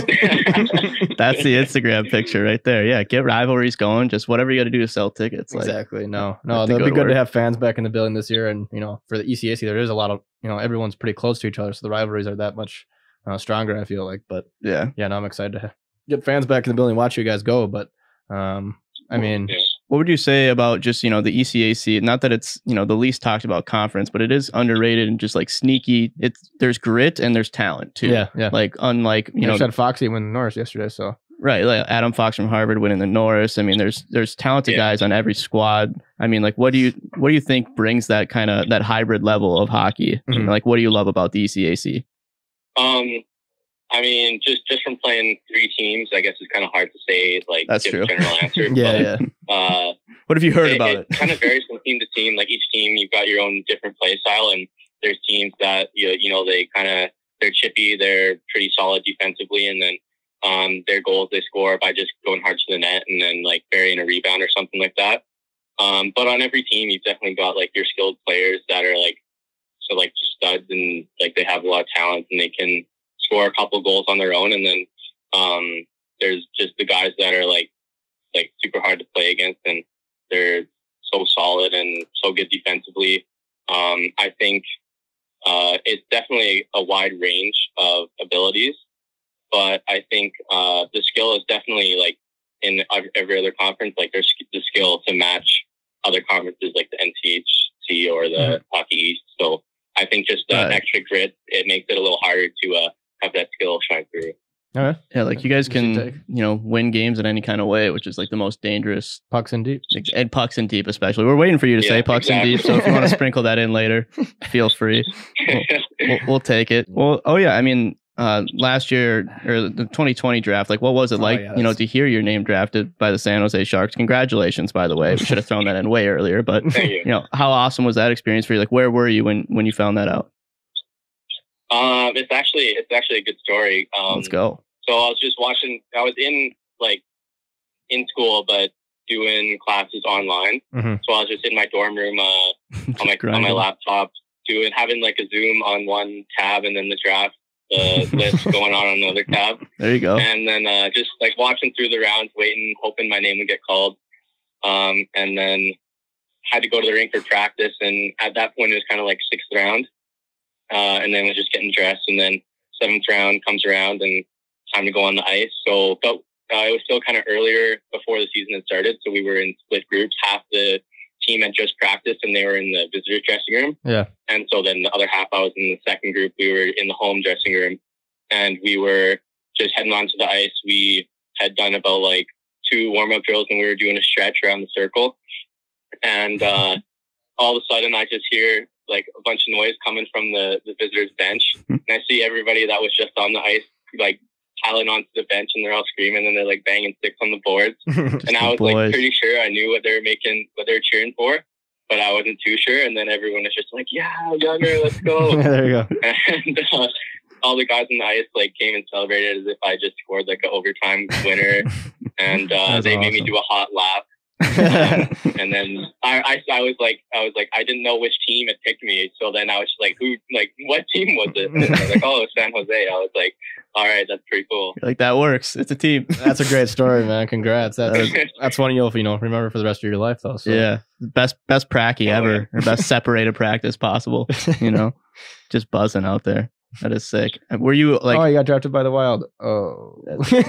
That's the Instagram picture right there. Yeah, get rivalries going. Just whatever you got to do to sell tickets. Like, Exactly. No, have no, to that'd go be to good to work. have fans back in the building this year. And, you know, for the E C A C, there is a lot of, you know, everyone's pretty close to each other. So the rivalries are that much uh, stronger, I feel like. But yeah. yeah, no, I'm excited to get fans back in the building, watch you guys go. But, um, I mean, Yeah. What would you say about just you know the E C A C? Not that it's you know the least talked about conference, but it is underrated and just like sneaky. It's there's grit and there's talent too. yeah, yeah. Like unlike you You know know, said Foxy win Norris yesterday. So Right, like Adam Fox from Harvard winning the Norris. I mean, there's there's talented yeah. guys on every squad. I mean, like, what do you what do you think brings that kind of that hybrid level of hockey? Mm-hmm. Like, what do you love about the E C A C? Um, I mean, just just from playing three teams, I guess it's kind of hard to say like that's give true. a general answer. yeah, but, yeah. Uh, what have you heard it, about it? it? Kind of varies from team to team. Like each team, you've got your own different play style, and there's teams that you you know they kind of they're chippy, they're pretty solid defensively, and then. Um, their goals they score by just going hard to the net and then like burying a rebound or something like that. Um, but on every team, you've definitely got like your skilled players that are like so like studs and like they have a lot of talent and they can score a couple goals on their own. And then um, there's just the guys that are like like super hard to play against and they're so solid and so good defensively. Um, I think uh, it's definitely a wide range of abilities. But I think uh, the skill is definitely like in every other conference, like there's the skill to match other conferences like the N C H C or the mm-hmm. Hockey East. So I think just that right. extra grit, it makes it a little harder to uh, have that skill shine through. All right. Yeah, like you guys can, you know, win games in any kind of way, which is like the most dangerous. Pucks in deep. And pucks in deep, especially. We're waiting for you to yeah, say pucks exactly. in deep. So if you want to sprinkle that in later, feel free. We'll, we'll, we'll take it. Well, oh yeah, I mean, Uh, last year or the twenty twenty draft, like what was it like, oh, yeah, you know, to hear your name drafted by the San Jose Sharks? Congratulations, by the way. We should have thrown that in way earlier, but you. you know, how awesome was that experience for you? Like, where were you when, when you found that out? Um, it's actually, it's actually a good story. Um, Let's go. So I was just watching, I was in like in school, but doing classes online. Mm-hmm. So I was just in my dorm room, uh, on my, on my laptop doing, having like a Zoom on one tab and then the draft. The list going on on another tab. There you go. And then uh, just like watching through the rounds, waiting, hoping my name would get called. Um, and then had to go to the rink for practice. And at that point, it was kind of like sixth round. Uh, and then was just getting dressed. And then seventh round comes around and time to go on the ice. So but, uh, it was still kind of earlier before the season had started. So we were in split groups. Half the team had just practiced and they were in the visitor dressing room. Yeah. And so then the other half, I was in the second group. We were in the home dressing room and we were just heading onto the ice. We had done about like two warm up drills and we were doing a stretch around the circle. And uh, all of a sudden I just hear like a bunch of noise coming from the, the visitors bench. And I see everybody that was just on the ice, like piling onto the bench and they're all screaming and they're like banging sticks on the boards. And I was boys. like pretty sure I knew what they were making, what they were cheering for, but I wasn't too sure. And then everyone was just like, yeah, Younger, let's go. There you go. And uh, all the guys on the ice like came and celebrated as if I just scored like an overtime winner. And uh, they awesome. made me do a hot lap. um, and then I, I, I was like, I was like, I didn't know which team had picked me. So then I was like, who, like, what team was it? And I was like, oh, it was San Jose. I was like, all right, that's pretty cool. You're like, that works. It's a team. That's a great story, man. Congrats. That's that's one you'll, you know, remember for the rest of your life, though. So. Yeah, best best pracky oh, ever, yeah. or best separated practice possible. You know, just buzzing out there. That is sick. Were you like? Oh, you got drafted by the Wild. Oh,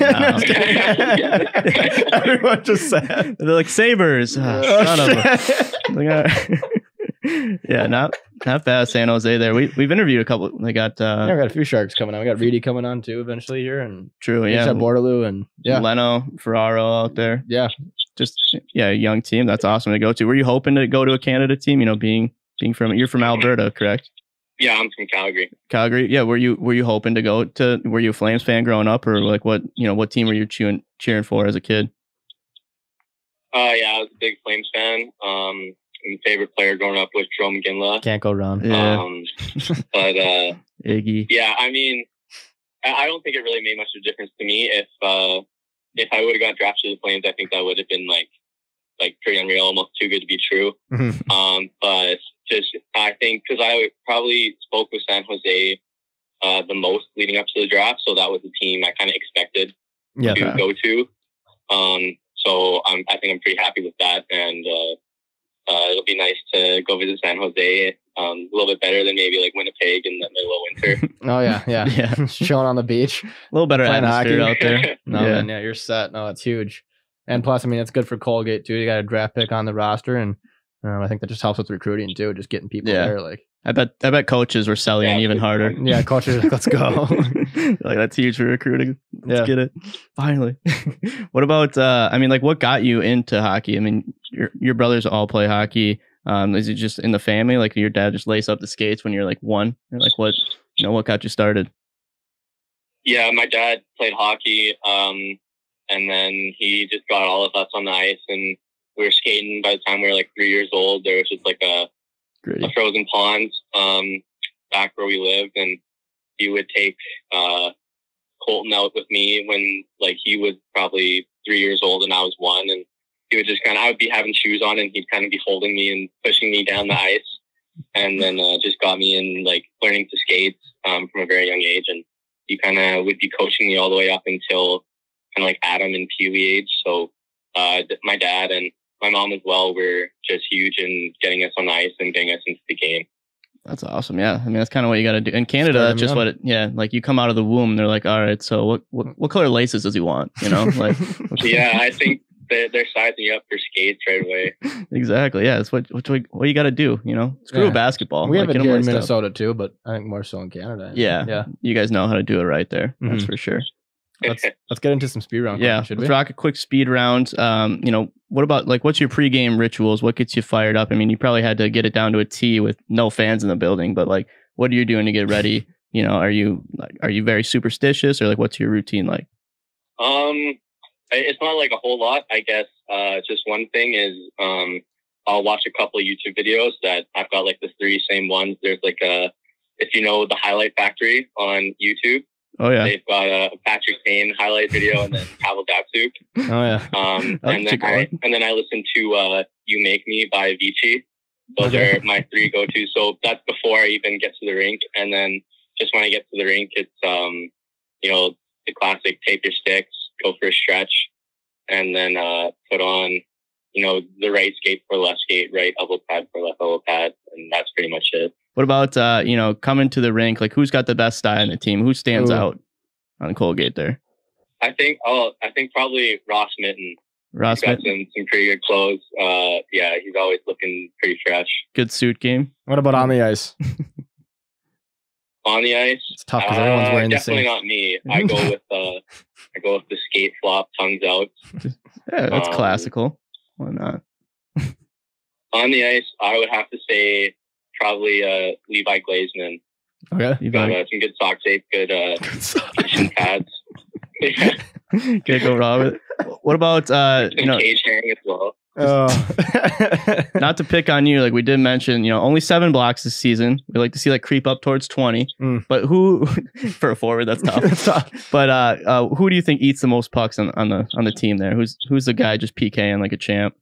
everyone just said they're like Sabres. Oh, oh, son of a. Like, uh, yeah, not not bad. San Jose there. We we've interviewed a couple. They got. Uh, yeah, we got a few Sharks coming on. We got Reedy coming on too eventually here, and true. Yeah, Bordeloo and yeah, Leno, Ferraro out there. Yeah, just yeah, a young team. That's awesome to go to. Were you hoping to go to a Canada team? You know, being being from you're from Alberta, correct? Yeah, I'm from Calgary. Calgary, yeah. Were you were you hoping to go to? Were you a Flames fan growing up, or like what you know? What team were you cheering cheering for as a kid? Uh, yeah, I was a big Flames fan. Um, my favorite player growing up was Joe McGinley. Can't go wrong. Yeah. Um, but uh, Iggy. Yeah, I mean, I don't think it really made much of a difference to me. If uh, if I would have got drafted to the Flames, I think that would have been like like pretty unreal, almost too good to be true. Mm-hmm. Um, but just I think because I probably spoke with San Jose uh, the most leading up to the draft, so that was the team I kind of expected yeah, to go to. Um, so I'm, I think I'm pretty happy with that, and uh, uh, it'll be nice to go visit San Jose. Um, a little bit better than maybe like Winnipeg in the middle of winter. Oh yeah, yeah, yeah. Chilling on the beach, a little better atmosphere out there. No, yeah. Man, yeah, you're set. No, it's huge. And plus, I mean, it's good for Colgate too. You got a draft pick on the roster, and um, I think that just helps with recruiting too, just getting people yeah. there. Like, I bet I bet coaches were selling Yeah, even harder. Yeah, coaches, are like, let's go. Like, that's huge for recruiting. Let's Yeah. get it. Finally. What about, uh, I mean, like, what got you into hockey? I mean, your your brothers all play hockey. Um, is it just in the family? Like, your dad just lace up the skates when you're like one? Or like, what, you know, what got you started? Yeah, my dad played hockey, um, and then he just got all of us on the ice, and we were skating by the time we were like three years old. There was just like a, Great. a frozen pond um, back where we lived, and he would take uh, Colton out with me when like he was probably three years old and I was one, and he would just kind of, I would be having shoes on and he'd kind of be holding me and pushing me down the ice, and then uh, just got me in like learning to skate um, from a very young age, and he kind of would be coaching me all the way up until kind of like Adam and Pee Wee age. So uh, my dad and my mom as well were just huge in getting us on the ice and getting us into the game. That's awesome. Yeah. I mean, that's kind of what you got to do. In Canada, Start that's just them what it, yeah, like you come out of the womb, they're like, all right, so what, what, what color laces does he want? You know, like, Yeah, I think they're, they're sizing you up for skates right away. exactly. Yeah. That's what, what, what you got to do, you know, screw Yeah. basketball. We like, have it get 'em here in laced up. Minnesota too, but I think more so in Canada. Yeah. Yeah. You guys know how to do it right there. That's Mhm. for sure. Let's let's get into some speed round. Yeah. questions, should Let's we? rock a quick speed round. Um, you know, what about like, what's your pregame rituals? What gets you fired up? I mean, you probably had to get it down to a T with no fans in the building, but like, what are you doing to get ready? You know, are you like, are you very superstitious, or like, what's your routine like? Um, it's not like a whole lot, I guess. Uh, just one thing is, um, I'll watch a couple of YouTube videos that I've got like the three same ones. There's like a, if you know the Highlight Factory on YouTube, Oh yeah. they've got a Patrick Kane highlight video and then Pavel Datsyuk. Oh yeah. Um, I'll and check then I, it out. and then I listen to uh, "You Make Me" by Avicii. Those Okay. are my three go-tos. So that's before I even get to the rink, and then just when I get to the rink, it's um, you know, the classic tape your sticks, go for a stretch, and then uh, put on, you know, the right skate for left skate, right elbow pad for left elbow pad, and that's pretty much it. What about, uh, you know, coming to the rink? Like, who's got the best style in the team? Who stands Ooh. out on Colgate there? I think oh, I think probably Ross Mitten. Ross He's got Mitten, some, some pretty good clothes. Uh, yeah, he's always looking pretty fresh. good suit game. What about on the ice? On the ice, It's tough because everyone's uh, wearing the definitely same. not me. I go with uh, I go with the skate flop, tongues out. Yeah, that's Um, classical. Why not? On the ice, I would have to say probably uh, Levi Glazman. Okay. You Got got uh, some good sock tape, good uh, Good shin pads. Yeah, can't go wrong with it. What about uh, you some know, cage hang as well. Oh. not to pick on you, like we did mention, you know, only seven blocks this season. We like to see like creep up towards twenty. Mm. But who for a forward, that's tough. It's tough. But uh, uh, who do you think eats the most pucks on, on the on the team there? Who's who's the guy just PKing like a champ?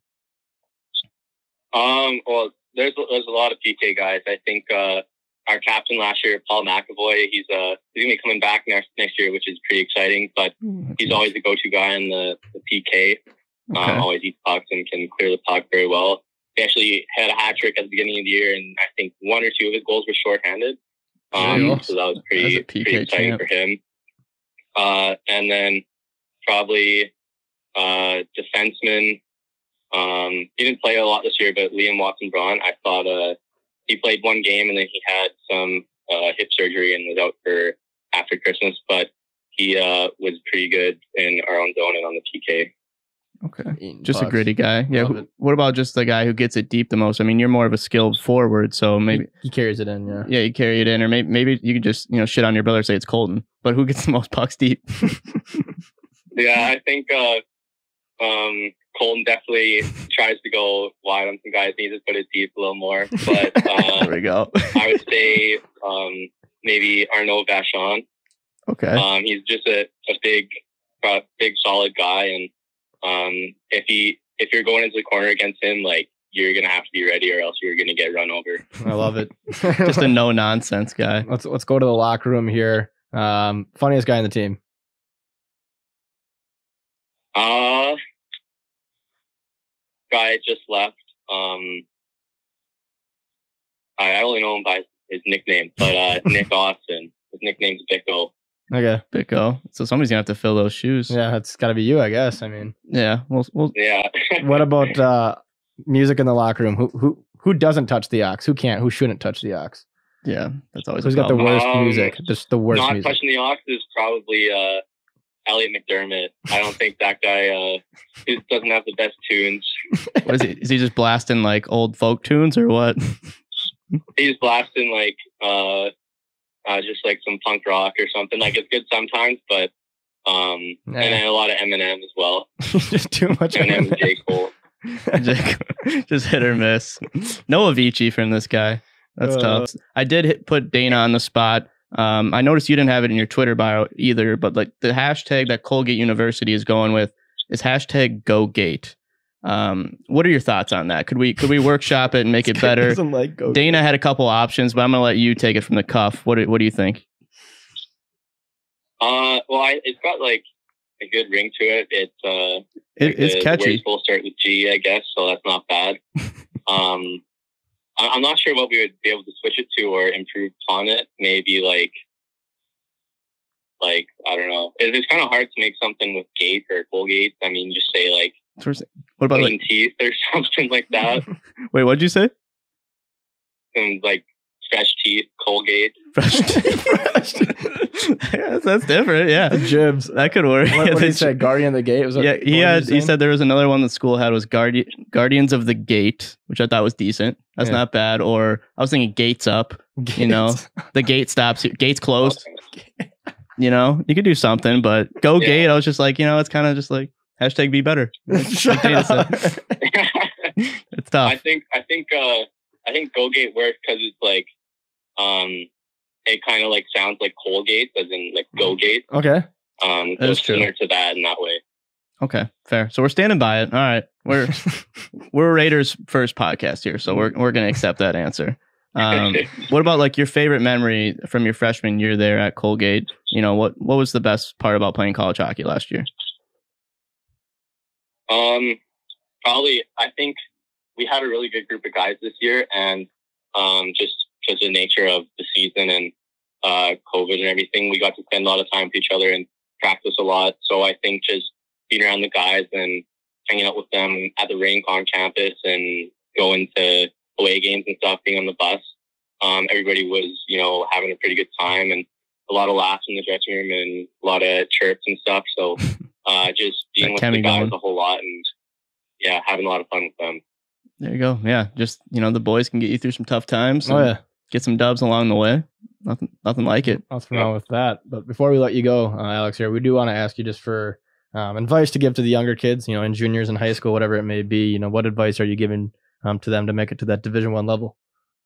Um, well, there's there's a lot of P K guys. I think uh, our captain last year, Paul McAvoy, he's uh he's gonna be coming back next next year, which is pretty exciting. But he's always the go-to guy in the, the P K. Okay. Um, always eats pucks and can clear the puck very well. He actually had a hat trick at the beginning of the year, and I think one or two of his goals were shorthanded. Um, Jeez. so that was That's pretty a P K pretty exciting champ. for him. Uh, and then probably uh, defenseman. Um, he didn't play a lot this year, but Liam Watson-Braun, I thought uh, he played one game and then he had some uh, hip surgery and was out for after Christmas. But he uh, was pretty good in our own zone and on the P K. Okay. Eating Just a pucks. gritty guy. Yeah. Love who- it. what about just the guy who gets it deep the most? I mean, you're more of a skilled forward, so maybe He, he carries it in, yeah. yeah, you carry it in, or maybe maybe you could just you know shit on your brother, say it's Colton. But who gets the most pucks deep? Yeah, I think uh, um, Colton definitely tries to go wide on some guys, needs to put it deep a little more. But There uh, we go. I would say um, maybe Arnaud Vachon. Okay. Um, he's just a, a big, uh, big, solid guy, and um, if he if you're going into the corner against him, like you're gonna have to be ready, or else you're gonna get run over. I love it. Just a no nonsense guy. let's let's go to the locker room here. Um, funniest guy on the team. Uh guy just left. Um, I, I only know him by his nickname, but uh, Nick Austin. His nickname's Bicko. Okay. Bicko. So somebody's gonna have to fill those shoes. Yeah, it's got to be you, I guess. I mean, Yeah. We'll, we'll Yeah. what about uh, music in the locker room? Who who who doesn't touch the aux? Who can't? Who shouldn't touch the aux? Yeah, that's always. Who's a got the problem. worst Um, music? Just the worst Not music. touching the aux is probably uh, Elliot McDermott. I don't think that guy uh, he doesn't have the best tunes. What is he? Is he just blasting like old folk tunes or what? He's blasting like uh, uh, just like some punk rock or something. Like it's good sometimes, but um, Yeah. and then a lot of Eminem as well. Just too much. Eminem and J. Cole. Just hit or miss. No Avicii from this guy. That's Uh, tough. I did hit, put Dana on the spot. Um, I noticed you didn't have it in your Twitter bio either, but like the hashtag that Colgate University is going with is hashtag GoGate. Um, what are your thoughts on that? Could we could we workshop it and make it better? Like Go Dana had a couple options, but I'm gonna let you take it from the cuff. What do, what do you think? Uh, well, I, it's got like a good ring to it. It's uh, It, it's the catchy. words will start with G, I guess, so that's not bad. um, I, I'm not sure what we would be able to switch it to or improve on it. Maybe like, like I don't know. It, it's kind of hard to make something with Gate or Colgate. I mean, just say like What about clean like? teeth or something like that. Wait, what'd you say? And like fresh teeth, Colgate. Fresh. Fresh. Yeah, that's different. Yeah, The jibs. that could work. What, Yeah, what did he they- say? Guardian of the Gate? Was that Yeah, what he had. was He saying? said there was another one the school had was Guardi- Guardians of the Gate, which I thought was decent. That's Yeah. not bad. Or I was thinking Gates Up. You know, the gate stops. Gates closed. Okay. You know, you could do something, but Go Yeah. Gate. I was just like, you know, it's kind of just like hashtag be better. Shut Dana up. said. It's tough. I think I think uh I think GoGate works because it's like um it kind of like sounds like Colgate as in like GoGate. Okay. Um That so is true. similar to that in that way. Okay, fair. So we're standing by it. All right, we're we're Raiders first podcast here, so we're we're gonna accept that answer. Um, what about like your favorite memory from your freshman year there at Colgate? You know, what what was the best part about playing college hockey last year? Um probably I think we had a really good group of guys this year, and um just because of the nature of the season and uh COVID and everything, we got to spend a lot of time with each other and practice a lot. So I think just being around the guys and hanging out with them at the rink on campus and going to away games and stuff, being on the bus, um, everybody was, you know, having a pretty good time and a lot of laughs in the dressing room and a lot of chirps and stuff. So uh, just being with That the guys going. a whole lot and yeah, having a lot of fun with them. There you go. Yeah, just you know, the boys can get you through some tough times. Oh and yeah. get some dubs along the way. Nothing, nothing like it. Nothing wrong with that. But before we let you go, uh, Alex, here we do want to ask you just for um, advice to give to the younger kids, you know, in juniors in high school, whatever it may be. You know, what advice are you giving um, to them to make it to that Division One level?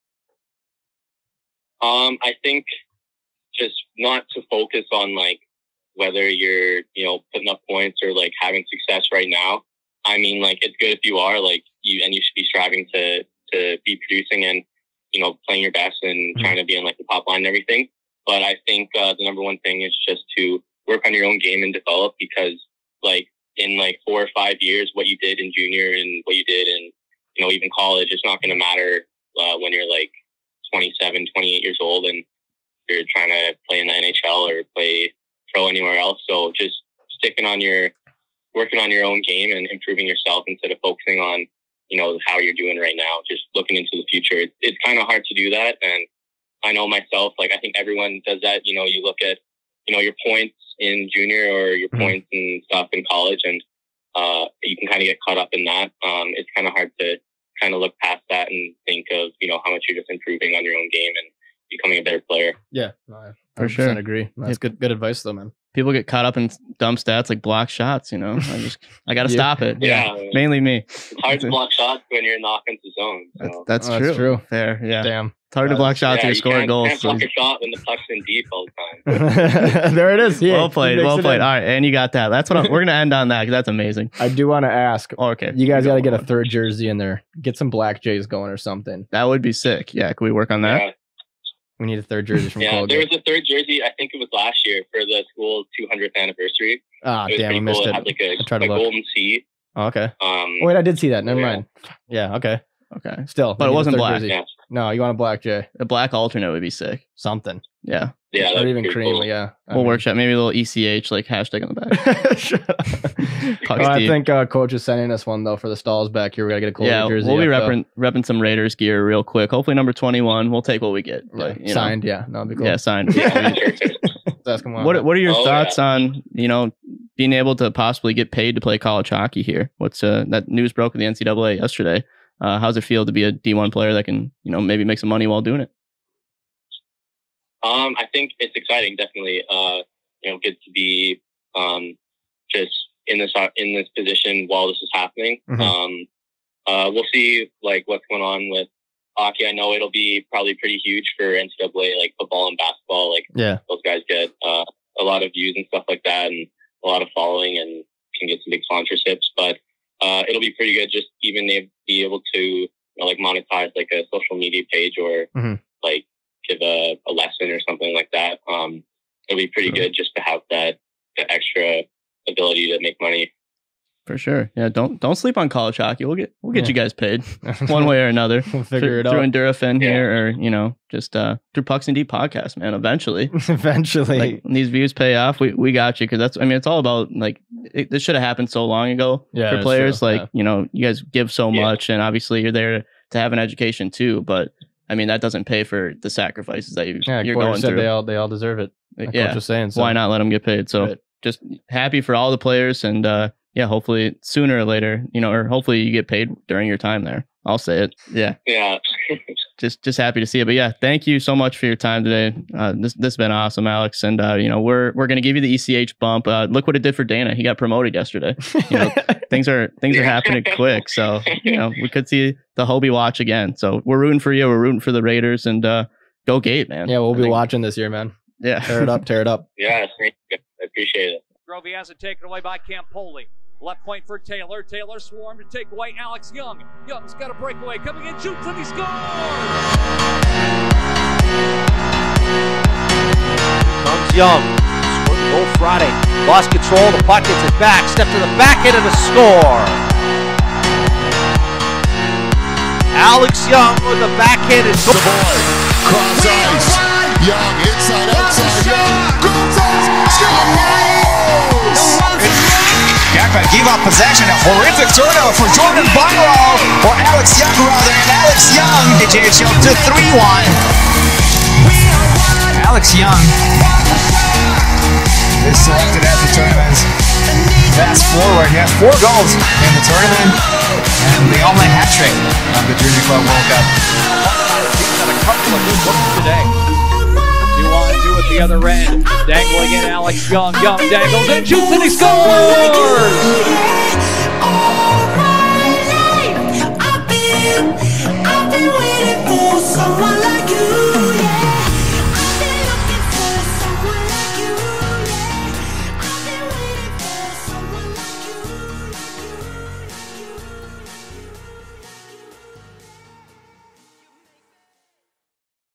Um, I think just not to focus on like whether you're, you know, putting up points or like having success right now. I mean, like it's good if you are like you, and you should be striving to to be producing and you know playing your best and Mm-hmm. trying to be on like the top line and everything. But I think uh, the number one thing is just to work on your own game and develop, because like in like four or five years, what you did in junior and what you did in you know even college, it's not going to matter uh, when you're like twenty-seven, twenty-eight years old and you're trying to play in the N H L or play pro anywhere else. So just sticking on your, working on your own game and improving yourself instead of focusing on, you know, how you're doing right now, just looking into the future. It's, it's kind of hard to do that. And I know myself, like, I think everyone does that. You know, you look at, you know, your points in junior or your Mhm. points and stuff in college, and uh, you can kind of get caught up in that. Um, it's kind of hard to kind of look past that and think of, you know, how much you're just improving on your own game and becoming a better player. Yeah, no, I For one hundred percent sure. agree. That's Yep. good. Good advice, though, man. People get caught up in dumb stats like block shots. You know, I just I got to Yeah. stop it. Yeah. Mainly me. It's hard to block shots when you're in the offensive zone. So. That's, that's, Oh, true. that's true. Fair. Yeah. Damn. It's hard to Uh, block shots yeah, or you score can't, goals. can't so- block a shot when the puck's in deep all the time. There it is. Yeah, well he played. makes Well it played. in. All right, and you got that. That's what I'm, we're gonna end on that because that's amazing. I do want to ask. Oh, okay, You guys got to get a third jersey in there. Get some black Jays going or something. That would be sick. Yeah, can we work on that? Yeah, We need a third jersey from yeah. There Colgate. was a third jersey. I think it was last year for the school's two hundredth anniversary. Ah, It was damn, we pretty missed cool. It it. had like a, I tried to a look. golden sea. Oh, okay. Um, Oh, wait, I did see that. Never Yeah. mind. Yeah. Okay. Okay, Still, But we it need a wasn't third black. jersey. yeah. No, you want a black J. A black alternate would be sick. Something. Yeah. Yeah, Or even cream, cool. yeah. I We'll mean- workshop maybe a little E C H like hashtag on the back. Well, I think uh, coach is sending us one though for the stalls back here. We gotta get a Colgate yeah, jersey. we'll be up, repping, repping some Raiders gear real quick. Hopefully number twenty-one. We'll take what we get. though. But, Yeah, you know, signed. Yeah, no, it'd be cool. Yeah, signed. Yeah, sure, sure. Ask him What What are your Oh, thoughts yeah. on you know being able to possibly get paid to play college hockey here? What's uh, that news broke with the N C double A yesterday? Uh, how's it feel to be a D one player that can you know maybe make some money while doing it? Um, I think it's exciting, definitely. Uh, you know, good to be um, just in this in this position while this is happening. Mhm. Um, uh, we'll see like what's going on with hockey. I know it'll be probably pretty huge for N C double A, like football and basketball. Like Yeah. those guys get uh, a lot of views and stuff like that, and a lot of following, and can get some big sponsorships. But uh, it'll be pretty good just even to be able to you know, like monetize like a social media page or Mhm. like give a, a lesson or something like that. Um, it'll be pretty Sure. good just to have that the extra ability to make money. For sure. Yeah. Don't don't sleep on college hockey. We'll get we'll get Yeah. you guys paid one way or another. We'll figure through, it through out. Endurafin Yeah. here, or you know, just uh, through Pucks and Deep podcast, man. Eventually, Eventually. like when these views pay off, we, we got you because that's. I mean, it's all about like it, this should have happened so long ago Yeah, for that's players. true. Like Yeah. you know, you guys give so Yeah. much, and obviously you're there to have an education too. But I mean, that doesn't pay for the sacrifices that you, yeah, you're Porter going said through. they all they all deserve it. Like yeah. coach was saying. So. Why not let them get paid? So Right. just happy for all the players, and uh, yeah, hopefully sooner or later, you know, or hopefully you get paid during your time there. I'll say it. Yeah. Yeah. just just happy to see it. But yeah, thank you so much for your time today. Uh, this this has been awesome, Alex. And uh, you know, we're we're gonna give you the E C H bump. Uh, look what it did for Dana. He got promoted yesterday. You know, things are things are happening quick. So you know, we could see the Hobie watch again. So we're rooting for you. We're rooting for the Raiders, and uh, go Gate, man. Yeah, we'll I be think- watching this year, man. Yeah, Tear it up, tear it up. Yeah. Thank you. I appreciate it. Grovey has it taken away by Campoli. Left point for Taylor. Taylor swarmed to take away Alex Young. Young's got a breakaway. Coming in, shoots, and he scores! Comes Young. Scored goal Friday. Lost control. The puck gets it back. Step to the back end of the score. Alex Young with the backhanded goal. Cross ice. Young inside, outside. Young. Goal scores. Gagba gave up possession. A horrific turnover for Jordan Byro, or Alex Young rather, and Alex Young, A J H L to three one. Alex Young is selected at the tournament's fast forward. He has four goals in the tournament, and the only hat trick of the Junior Club World Cup. He's got a couple of good looks today. Two on, two at the other end. Dangling in Alex Young. Young dangles and shoots, and he scores! I've been waiting for someone